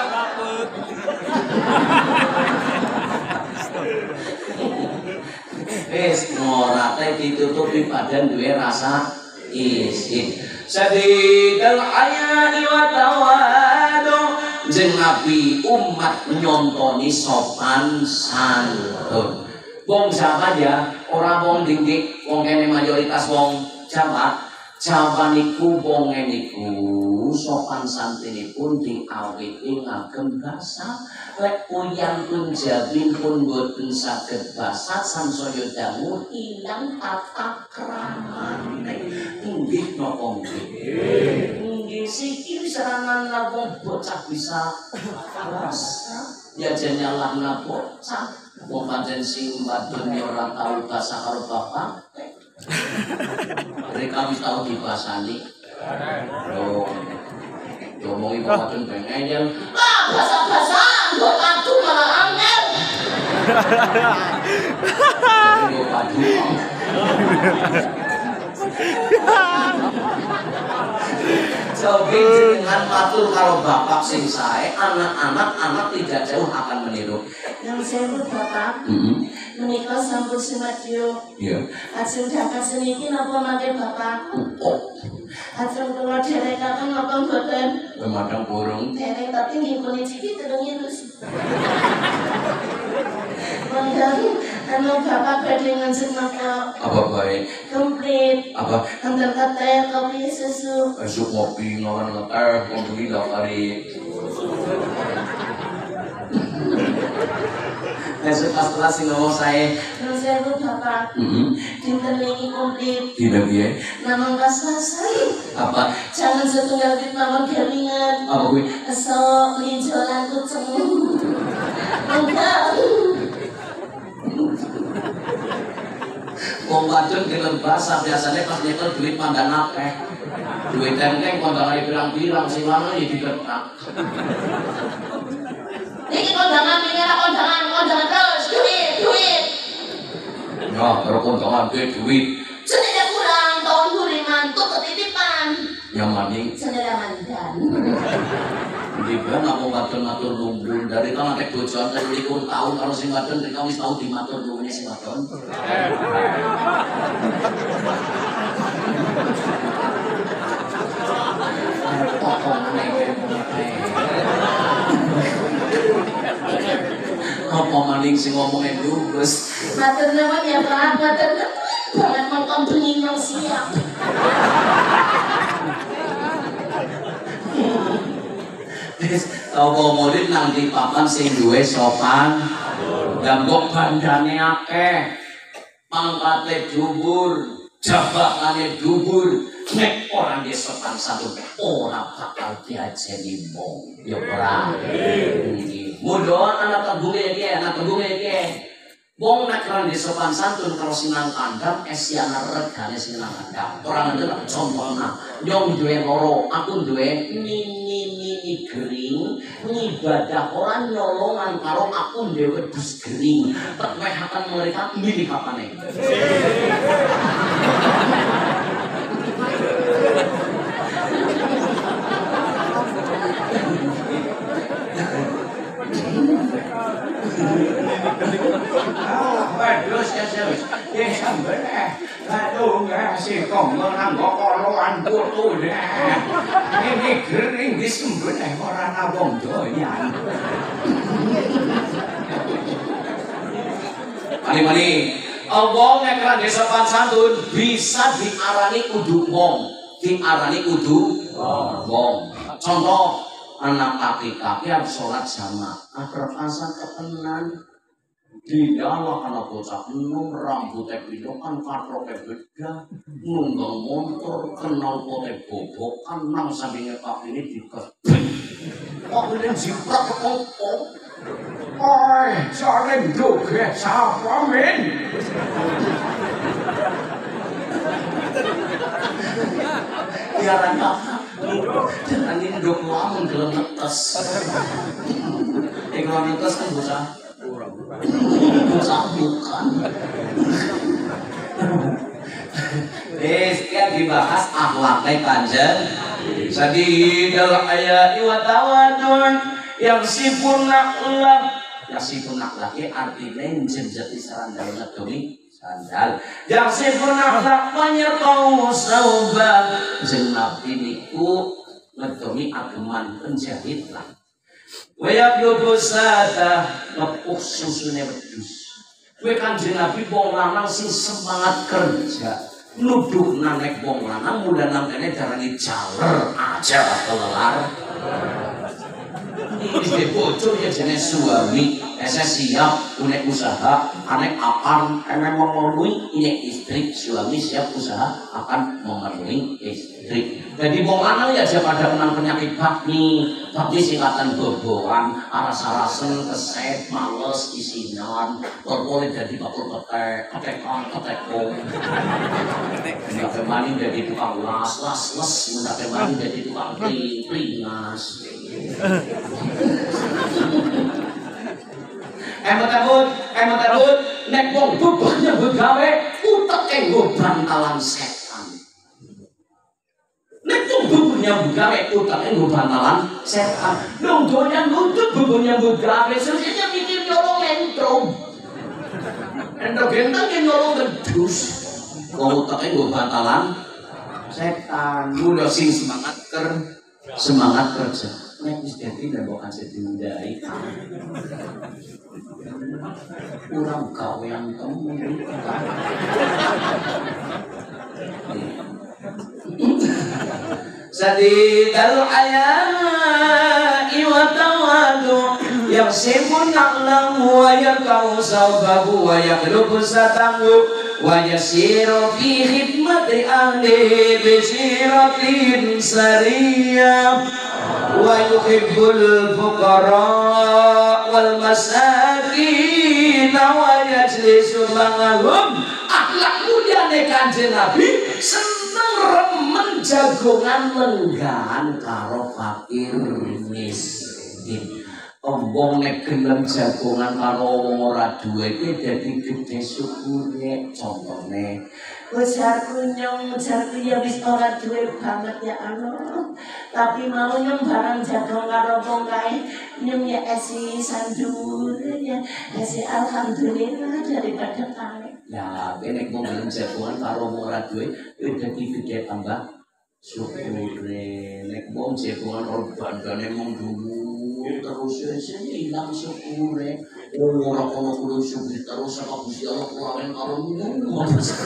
Wis ngorate ditutupi badan duwe rasa isi. Sadidal ayani wa tawadu jeung Nabi umat nyontoni sopan santun. Wong Jawa ya, ora wong dingdik, wong kene mayoritas wong Jawa. Jawa niku wong niku sopan santunipun diawiti ngagem basa. Lek uyang pun jabin pun boten saged basa sansaya dangu ilang tata kramane. Inggih napa nggih? Nggih sikil serangan wong bocah bisa rasa. Ya jenyalah bocah. Wong pancen sing wadon ora tau basa karo bapak. Mereka wis tau dibasani. Loh. Ngomongi wadon pengen ah basa-basa mbok padu malah angel. Yo padu. Sobi dengan matur kalau bapak sing sae, anak-anak anak tidak jauh akan meniru. Yang sebut bapak, menikah sampun semadyo. Iya. Ajeng dapat seniki napa mangke bapak? Oh, Ajeng kula derekaken napa mboten? pemadang burung. Derek tapi nggih kula ciki terus terus. Mangga anu bapak badhe ngajeng napa? Apa baik? Komplit. Apa? Antar kate kopi susu. Esuk ngopi ngawan ngeteh, ngopi kari. Esuk pas kelas sing ngomong saya. Yang sebut bapak, Heeh. dinten niki komplit. Tidak piye? Namung kasasai. Apa? Jangan setunggal bit mawon garingan. Apa kuwi? Esok linjolan kucing. Enggak. Wong wadon gelem basah biasanya pas nyekel duit mandan akeh. Duit tengkeng kondangane pirang-pirang sing lanang ya diketak. Niki kondangan niki ora kondangan kondangan terus duit. duit. Ya, terus kondangan duwe duit. Senada kurang tahun duri mantuk ketitipan. Yang mani Senada mandan. Tiba nak mau ngatur-ngatur lumbun dari kan ada bojoan tadi likur tahun kalau sing wadon mereka wis tahu dimatur lumbunnya sing wadon. Apa maning sing ngomongin lugus? Matur nuwun ya Pak, matur nuwun. Banget mongkon bengi nang siap. Tau murid nang di papan sing duwe sopan, gambok bandane akeh, pangkate dhuwur, jabatane dhuwur, nek ora di sopan santun ora bakal diajeni wong. Ya ora. Mudhon anak tembunge iki, anak tembunge iki. Wong nek ora di sopan santun karo sinang kandang esiana regane sinang kandang. Ora ngendel contohna, nyong duwe loro, aku duwe nini nini gering, ngibadah ora nyolongan karo aku duwe wedhus gering. Perwehakan mereka milih kapane. Wedhus ya wis. Ya sampeyan eh. Aduh ngasih komenang kok koloan putu deh. Ini gering disembun eh ora ana wong doyan. Mari-mari. Wong nek ra sopan santun bisa diarani kudu wong. Diarani kudu wong. Contoh anak kaki-kaki harus sholat jamaah terpaksa ketenan dia lah anak bocah enam rambutnya pindokan katroke beda nunggang motor kenal pote bobokan nang sampingnya kaki ini dikebek kok ini jiprak kepopok oi jaring doge siapa men biaran apa jangan ini dok lamun gelem netes yang gelem netes kan bocah bocah bukan eh sekian dibahas akhlaknya kanjeng sadidal ayati wa tawadun yang sipun naklah yang sipun naklah artinya jenjati sarandal ngedomi sandal yang sipun naklah menyertau saubah jeng nabi niku ngedomi ageman penjahit lah wayak lubusata ngepuk susune wedhus kowe kanjeng nabi wong lanang sing semangat kerja nuduh nanek wong lanang mudah nangkene darani jaler aja kelelar iki bojo ya jenis suami ese siap unek usaha anek akan emang memenuhi ini istri suami siap usaha akan memenuhi istri jadi wong lanang ya dia pada menang penyakit bakmi bakmi singkatan boboan aras-arasen keset males isinan boleh jadi bakul ketek ketekan ketekong mendapat maning jadi tukang las las les mendapat maning jadi tukang pring pringas Emot emot, emot emot, nek wong bubuk nyebut gawe, uteke nggo bantalan setan. Nek wong bubuk nyebut gawe, uteke nggo bantalan setan. Nung doyan nuntut bubuk nyebut gawe, selesainya mikir nyolong entrom. Entrom genteng yang nyolong gedus. Wong uteke nggo bantalan setan. Udah sing semangat ker, semangat kerja. Nek wis dadi ndak kok kasih dindai. Kurang gawean kamu. Sadidal aya'i wa tawadu yaksibun na'lahu wa yarkau sawbahu wa yaklubu satahu wa yasiru fi khidmati ahli bisiratin sariyah wa yuhibbul fuqara wal masakin wa yajlisu ma'ahum. Akhlak mulyane Kanjeng Nabi seneng remen jagongan lenggan karo fakir miskin. Wong nek gelem jagongan karo wong ora duwe iki dadi gedhe syukure. Contone ujarku nyong, ujarku ya wis ora duwe banget ya Allah. Tapi mau nyong barang jago karo wong kae, nyong ya esi sandur ya, esi alhamdulillah daripada kae. Ya, nek wong gelem jagongan karo wong ora duwe iki dadi gedhe tambah syukure. Nek wong jagongan ora bandane mung dulu terus sing ilang syukure. Ora kono kudu syukur terus saka Gusti Allah kulawen karo ngono.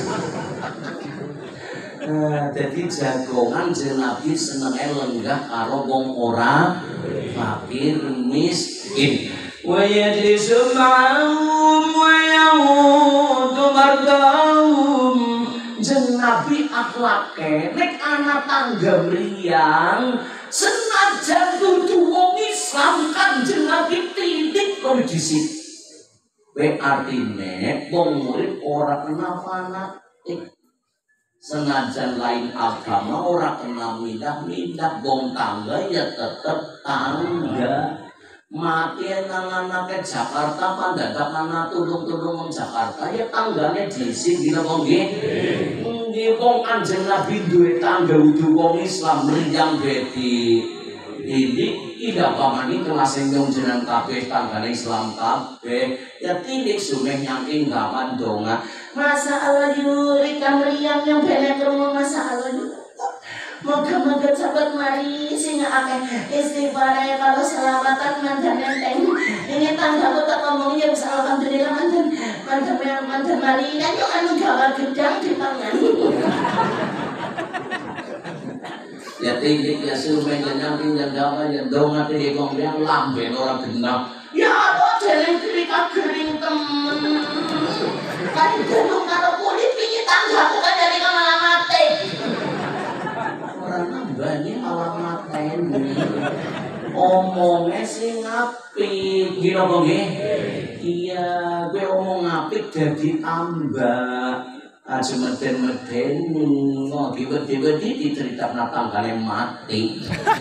Eh, dadi jagongan jeneng Nabi senenge lenggah karo wong ora fakir miskin. Wa yajlisu ma'ahum wa yahudu mardahum. Jeneng Nabi akhlake nek ana tangga mriyang senajan kudu wong Islam Kanjeng Nabi titik kondisi. Kuwi artine wong murid ora kena fanatik. Senajan lain agama ora kena mindah-mindah, wong tangga ya tetep tangga. Mati nang anake Jakarta pandadak ana tulung-tulung wong Jakarta ya tanggane dhisik dina wong nggih. Nggih wong Kanjeng Nabi duwe tangga udu wong Islam mriyang dadi ini ida pamani kelas yang jeneng kabeh tanggane Islam kabeh ya tilik sumeh nyangking gawan donga. Masa Allah yuri kamriyang yang bene krungu masa Allah yuri. Moga-moga sahabat mari sing akeh istighfare kalau selamatan mandan enteng. Ini tanggaku tak ngomongnya bisa alhamdulillah mandan mandan mandan mari kan yo anu gawa gedang di tangan. Ya tilik ya sumeh nyangking yang gawan yang donga tilik wong yang lambe ora genah. Ya Allah dereng tilik kagering temen. Kan gunung karo kulit pingi tanggaku kan dari malah mati. Orang nambani malah mateni. Omongnya sing apik, gila kok nggih? Iya, gue omong apik dadi tambah. Aja meden-medeni, kok tiba-tiba diceritakna tanggane mati.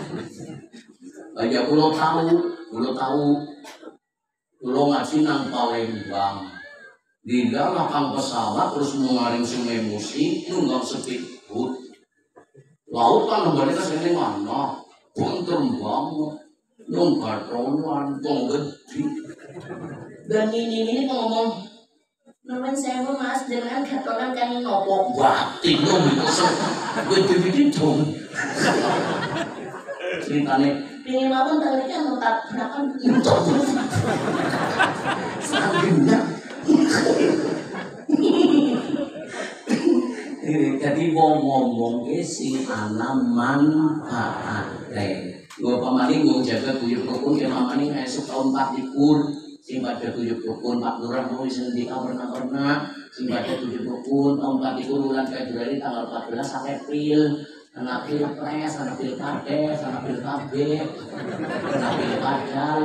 Aja kula tahu, kula tahu. Kula ngaji nang Palembang. Dia makan pesawat terus mengaring sungai Musi, nunggang speedboat. Laut kan nembane kesini mana? Buntung banget, nunggar ronan, tong gede. Dan ini ini ngomong, nuwun sewu Mas dengan gatonan kang nopo. Batin lo bisa, gede-gede dong. Ceritane, Pingin mawon tadi kan mentak berapa? sanggenya. Jadi wong ngomong ke si ana manfaate. Gua pamane ngomong jaga kuyup rukun ke mamane esuk tahun empat likur. Sing pada kuyup rukun Pak Lurah mau sing di kawerna-werna. Sing pada kuyup rukun tahun empat likur bulan Februari tanggal empat belas sampai April. Anak pilpres, anak pilkades, anak pilkabeh, anak pilkadal.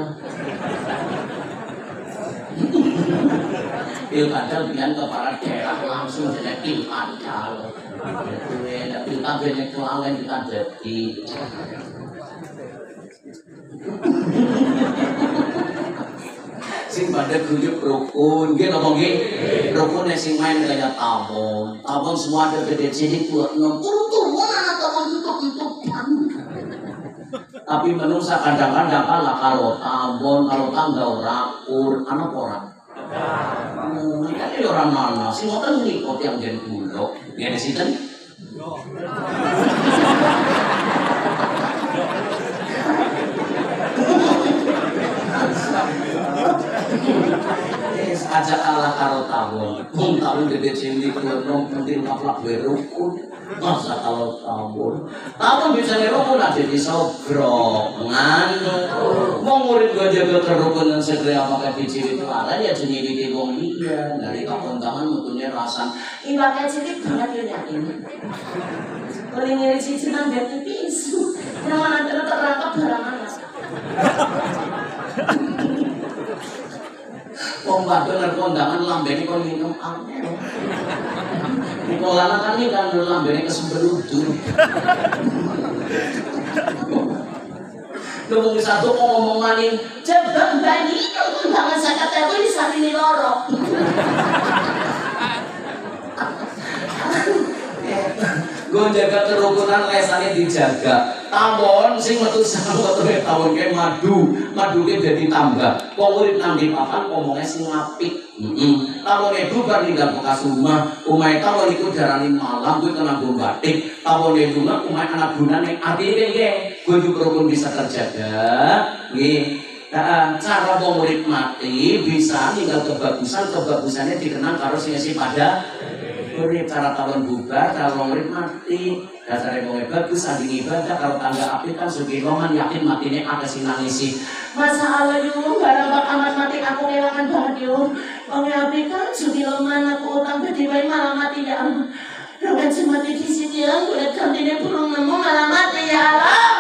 Pilkadal pilihan kepala daerah langsung jadi pilkadal. Ada pilkabehnya kelawen kita jadi. Sing pada guyup rukun, gitu apa nggih? Rukun sing main kayak tabung, tabung semua ada gede cilik buat enam turun-turun anak tabung tutup-tutupan. Tapi menungsa kadang-kadang kalah kalau tabung, kalau tangga rakur, anak orang. Ini orang mana? Si ngoten ngikut yang gen dulu, ya di situ. Aja kalah karo tabung, pun tabung gede cilik kuno penting kaplak berukun. Masa kalau tabung, tabung bisa ngerukun aja di sobrok nganu. Mau murid gua jaga kerukunan segera apakah diciri kelara ya jenis di wong iya dari kapan tangan mutunya rasan. Ibadah cilik banget ya ini. Kalau nyari cici nang dari pisu, yang mana terus terangkap barang anak. Wong wadon nek kondangan lambene kon minum angel. Kok lanang kan iki kan lambene kesembeludur. Lu wong satu ngomong maning Jebak bani banget zakat aku di sarini loro. gue jaga kerukunan lesane dijaga. Tawon sing metu sang metu tawon kayak madu, madu ke jadi tambah. Kok urip nang di papan omongnya sing apik. Heeh. Tawon itu bar ninggal bekas rumah, omahe tawon iku darani malam kuwi kena nggo batik. Tawon itu mah omahe anak gunane artine piye? Gue juga rukun bisa terjaga. Nggih. Nah, cara wong urip mati bisa ninggal kebagusan, kebagusannya dikenang karo sing pada urip. Cara tawon bubar, cara wong urip mati. Dasare wong bagus sanding ibadah kalau tangga api kan sugih roman yakin matine akeh sing nangisi. Masalah yo barang bak amat mati aku kelangan banget yo. Wong api kan sugih roman aku utang gede wae malah mati ya. Dengan sing mati di sini ya, kulit kantine burung nemu malah mati ya Allah.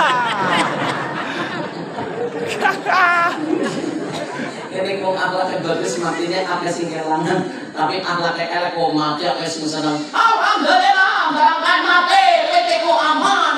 Ini kok akhlaknya bagus matinya akeh sing kelangan, tapi akhlaknya elek kok mati akeh sing seneng. Alhamdulillah, barangkan mati, retiku aman.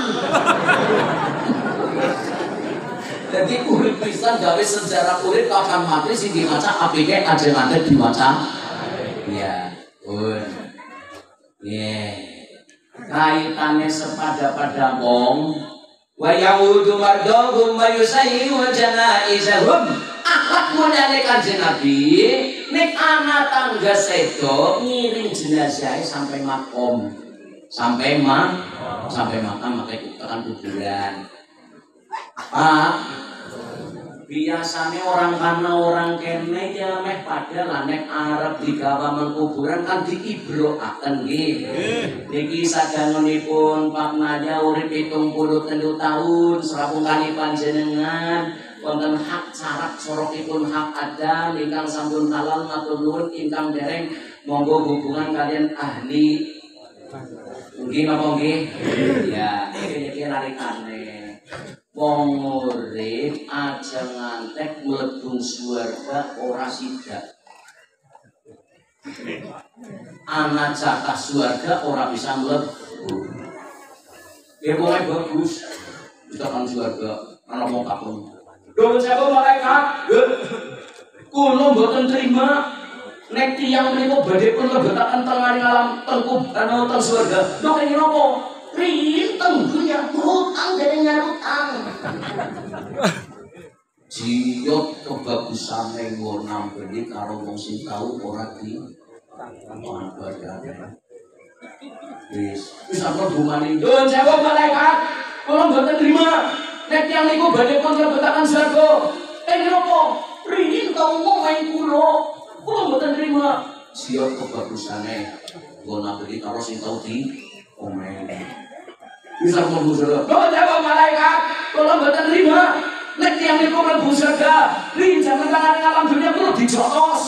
Jadi urip pisan gawe sejarah urip kapan mati sing diwaca apike ajeng-ajeng diwaca. Iya, pun. Iya. Kaitannya sepada pada wong wa yahudu mardhum wa yusayyi'u janaizahum. Akhlak modale Kanjeng Nabi nek ana tangga sedo ngiring jenazah sampai makom. Sampai ma sampai makam makanya tekan kuburan. Ah, biasanya orang karena orang kene ya meh pada lanek Arab digawa mengkuburan kan diibroaken nggih. Niki sadangunipun Pak Naja urip pitung puluh telu tahun serapungan panjenengan wonten hak syarat sorokipun hak ada ingkang sampun halal matur nuwun ingkang dereng monggo hubungan kalian ahli nggih napa nggih ya iki narikane wong urip aja ngantek mlebu swarga ora sida ana jatah swarga ora bisa mlebu ya boleh bagus bisa kan swarga ana wong kapung. Dulu saya malaikat, kulo mboten terima. Nek tiyang menika badhe pun lebetaken tengah alam tengkup ana teng surga. Lho kene napa? Rinteng dunya hutang dari nyarutang. Jiyot kebagusane wong beli karo wong sing tau ora di tangan badan. Wis, wis ana bumane. Dulu saya malaikat, kulo mboten terima. Nek yang niku badhe pun lebetaken swarga. Eh napa? Ringin kau ngomong kula. Kula mboten trima. Siap kebagusane. Nggo nabeli karo sing tau di omeng. Bisa mlebu surga. Lho jawab malaikat, kula mboten trima. Nek yang niku mlebu surga, ring jangan tangan alam dunia kula dijotos.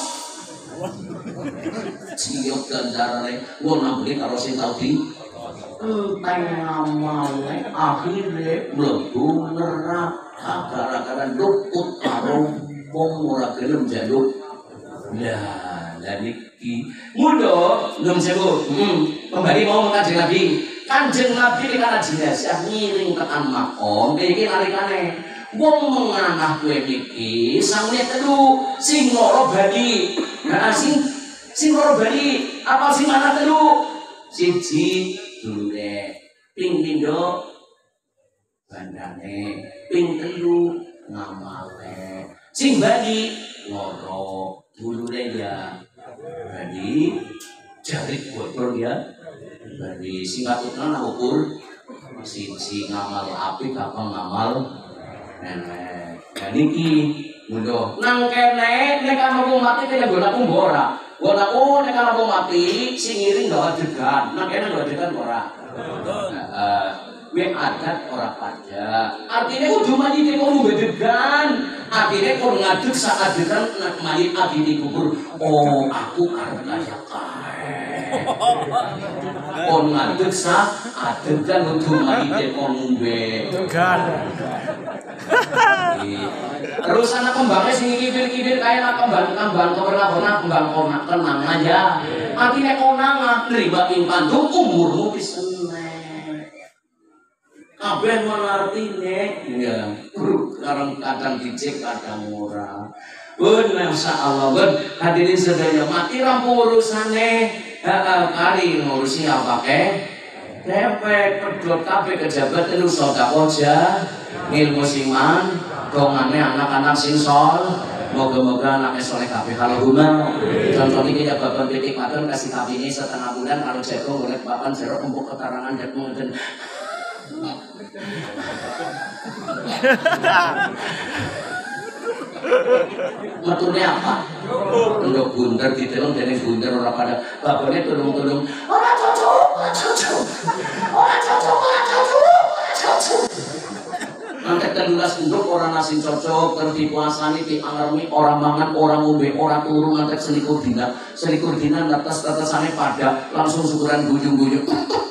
Siap ganjarane. Nggo nabeli karo sing tau di enteng ngamale akhirnya mlebu neraka gara-gara luput karo wong ora gelem njaluk. Lah, dari iki mudo nem sewu. Hmm, kembali mau Kanjeng Nabi. Kanjeng Nabi kana jenazah ngiring tekan makom, iki nalikane wong menganah kowe iki sangune telu sing loro bali. Nah, sing sing loro bali apa sing mana telu? Siji dulure, ping pindho bandane, ping telu ngamale. Sing bali loro, dulure ya bali jarit botol ya. Bali sing katutna ukur siji ngamal apik apa ngamal nenek. Dan iki mundo nang kene nek ana mati kaya gonaku ora. Gonaku nek ana mati sing ngiring gawa degan. Nang kene gawa degan ora. Heeh. Kuwi adat ora pajak. Artine kudu mati nek wong degan. Artine kon ngadeg sak adegan nek mati ati dikubur. Oh, aku arep kaya kae. Kon ngadeg sak adegan kudu mati kon ngombe. Degan. Terus anak kembangnya sing kibir-kibir kaya anak kembang-kembang keperna-perna kembang konak tenang aja. Artinya konang nerima ping pandu umurmu wis enek. kabeh menartine ya kadang kadang dicek kadang ora pun masyaallah pun hadirin sedaya mati rampu urusane heeh kali ngurusi apa ke depek pedhot kabeh kejabat lu sedekah aja ilmu siman dongane anak-anak sing sol moga-moga anaknya soleh kabeh kalau guna contohnya kita bapak titik makan kasih kabini setengah bulan kalau jago boleh bapak jeruk empuk ketarangan dan mungkin metune apa? Untuk bundar ditelung dari bundar orang pada bapaknya tulung-tulung orang cocok, orang cocok orang cocok, orang cocok, orang cocok nanti terdulas untuk orang nasi cocok terus dipuasani, diangarmi orang mangan, orang ngombe, orang turu nanti selikur dina selikur dina atas-atasannya pada langsung syukuran bujung-bujung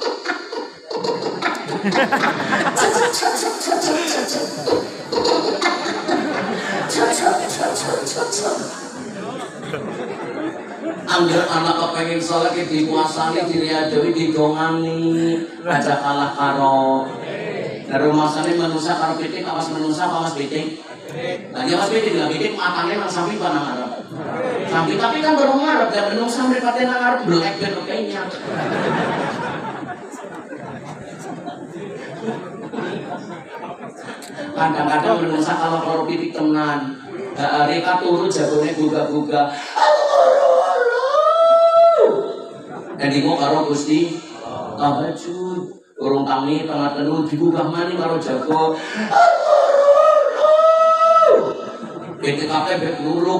Angger anak kepengen sholat dipuasani, diriadoi, digongani aja kalah karo rumah sana manusia karo pitik, awas manusia, awas pitik lagi awas pitik, gak pitik, makannya nang sampai panang ngarep sampai tapi kan baru ngarep dan menung sampai paten nang ngarep belum ekben kayaknya kadang-kadang menungsa kalau kalau pitik tenan mereka turun jagonya buka-buka dan ibu karo gusti tahajud urung kami tengah tenuh dibuka mani karo jago pitik kafe bek luruk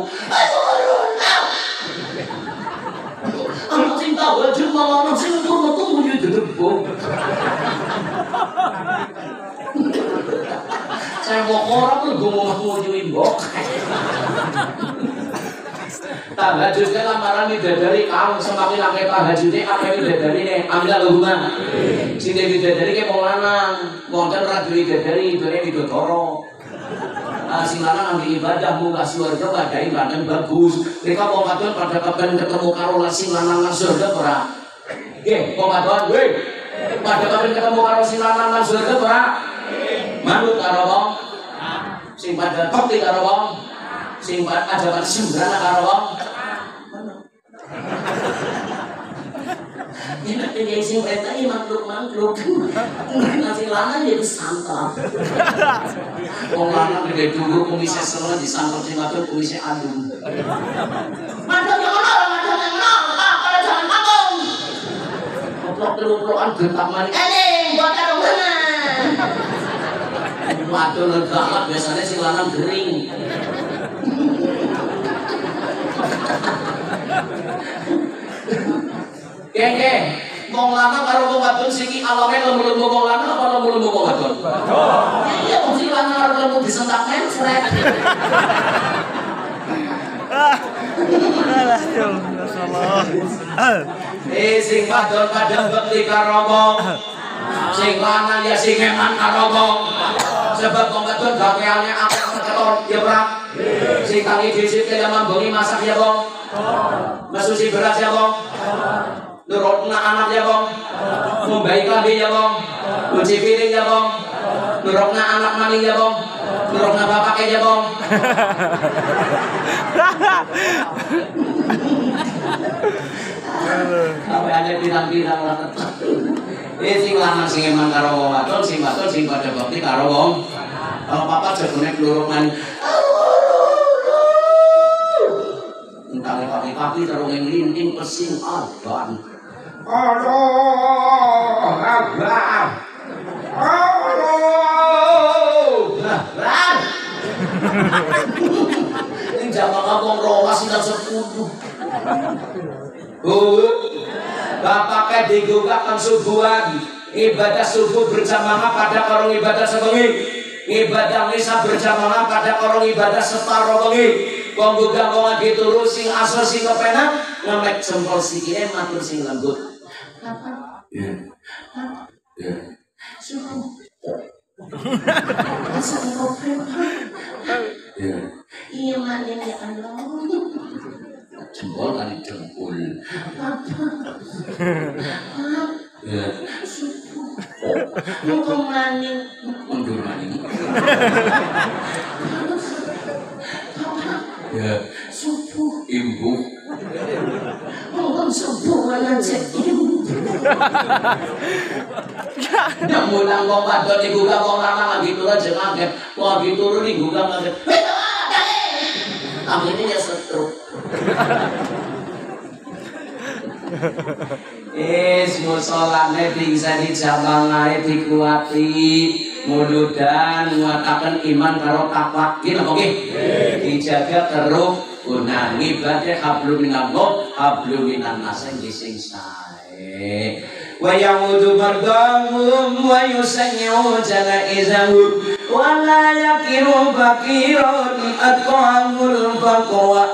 anak sing tahajud malah anak sing turun tunggu di debok saya mau orang tuh gue mau ngujuin bok tahajudnya lamaran bidadari kamu semakin lama tahajudnya apa bidadari nih ambil hubungan sini bidadari kayak mau lanang mau kan radio bidadari itu yang bidotoro si lanang ambil ibadah mau gak surga pada ibadah bagus mereka mau ngatuan pada kapan ketemu karola si lanang surga berak oke mau ngatuan gue pada kapan ketemu karola si lanang surga berak manut karo wong sing pada tokti karo wong sing pada ajaban sembrana karo wong ini yang sing perintah ini makhluk-makhluk nasi lanang jadi santap wong lanang gede dulu kumisnya selesai disantap sing wadon kumisnya adem madam yang mana madam yang mana kalau jangan ngomong goblok-goblokan gentak maning eh buat karo mana waduh legamat biasanya si lanang gering keke wong lanang karo wong wadon sing alame lemu-lemu wong lanang apa lemu-lemu wong wadon iya wong sing lanang karo lemu disentak mensret alah yo masyaallah eh sing wadon padha bekti karo wong sing lanang ya sing eman karo wong sebab wong wadon gaweane akeh keton ya Pak sing tangi dhisik kaya mambungi masak ya Bang mesusi beras ya Bang nurutna anak ya Bang membaik kambing ya Bang cuci piring ya Bang nurutna anak maning ya Bang nurutna bapaknya ya Bang sampai ada pirang-pirang lah eh sing lanang sing eman karo wong wadon sing wadon sing pada bakti karo wong kalau papa jagone klurungan entah kaki-kaki karo ngelinting pesing adan aduh abah aduh lah ini jamaah wong rolas sing sepuluh oh bapaknya digugahkan subuhan ibadah subuh berjamaah pada korong ibadah sebengi ibadah nisa berjamaah pada korong ibadah separuh bengi wong gugah wong lagi turu sing asal sing kepenak ngemek jempol sikile matur sing lembut apa ya ya subuh asal kopi ya iya manen ya Allah jempol kali jempol apa ya subuh Engko maning mundur maning. Ya, subuh. imbu. Mongkon subuh ana cek imbu. Yang mulang wong wadon iku kang wong lanang lagi turu aja ngaget. Wong lagi turu niku kang ngaget. Akhirnya ya setruk. Eh, musolane bisa dijabang ae dikuati. Mudah-mudahan nguataken iman karo takwa. Ki napa nggih? Dijaga terus gunang ibadah hablum minallah, hablum minan nas sing sae. Wa ya'udu mardahum wa yusanyu janaizahum wa la yakiru fakirun atqamul faqr wa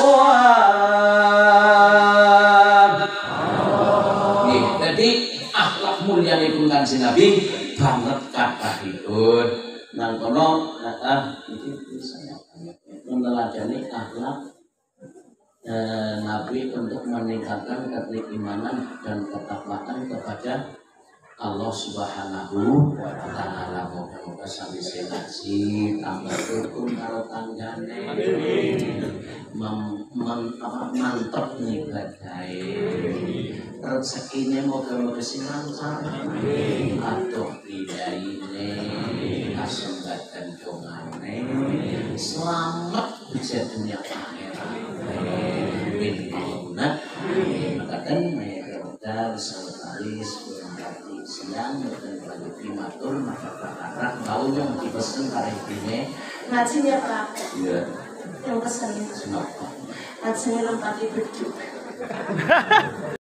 asqam. Nih, jadi akhlak mulia pun Kanjeng Nabi banget kathahipun. Nang kono nah iki saya meneladani akhlak eh, Nabi untuk meningkatkan keimanan dan ketakwaan kepada Allah Subhanahu wa taala. Moga-moga sami ngaji tambah rukun karo tanggane. Mem, mem, apa, mantep ibadahe. Rezekine moga-moga sing lancar. Atuh bidaine kasembatan dongane. Selamat bisa dunia akhirat. Minna mengatakan mereka bersama kali sebelum hati siang dan bagi primatur maka berharap bau yang dipesan hari ini Ngajinya Pak. ya Yang pesan. kenapa Ngajinya lempati beduk.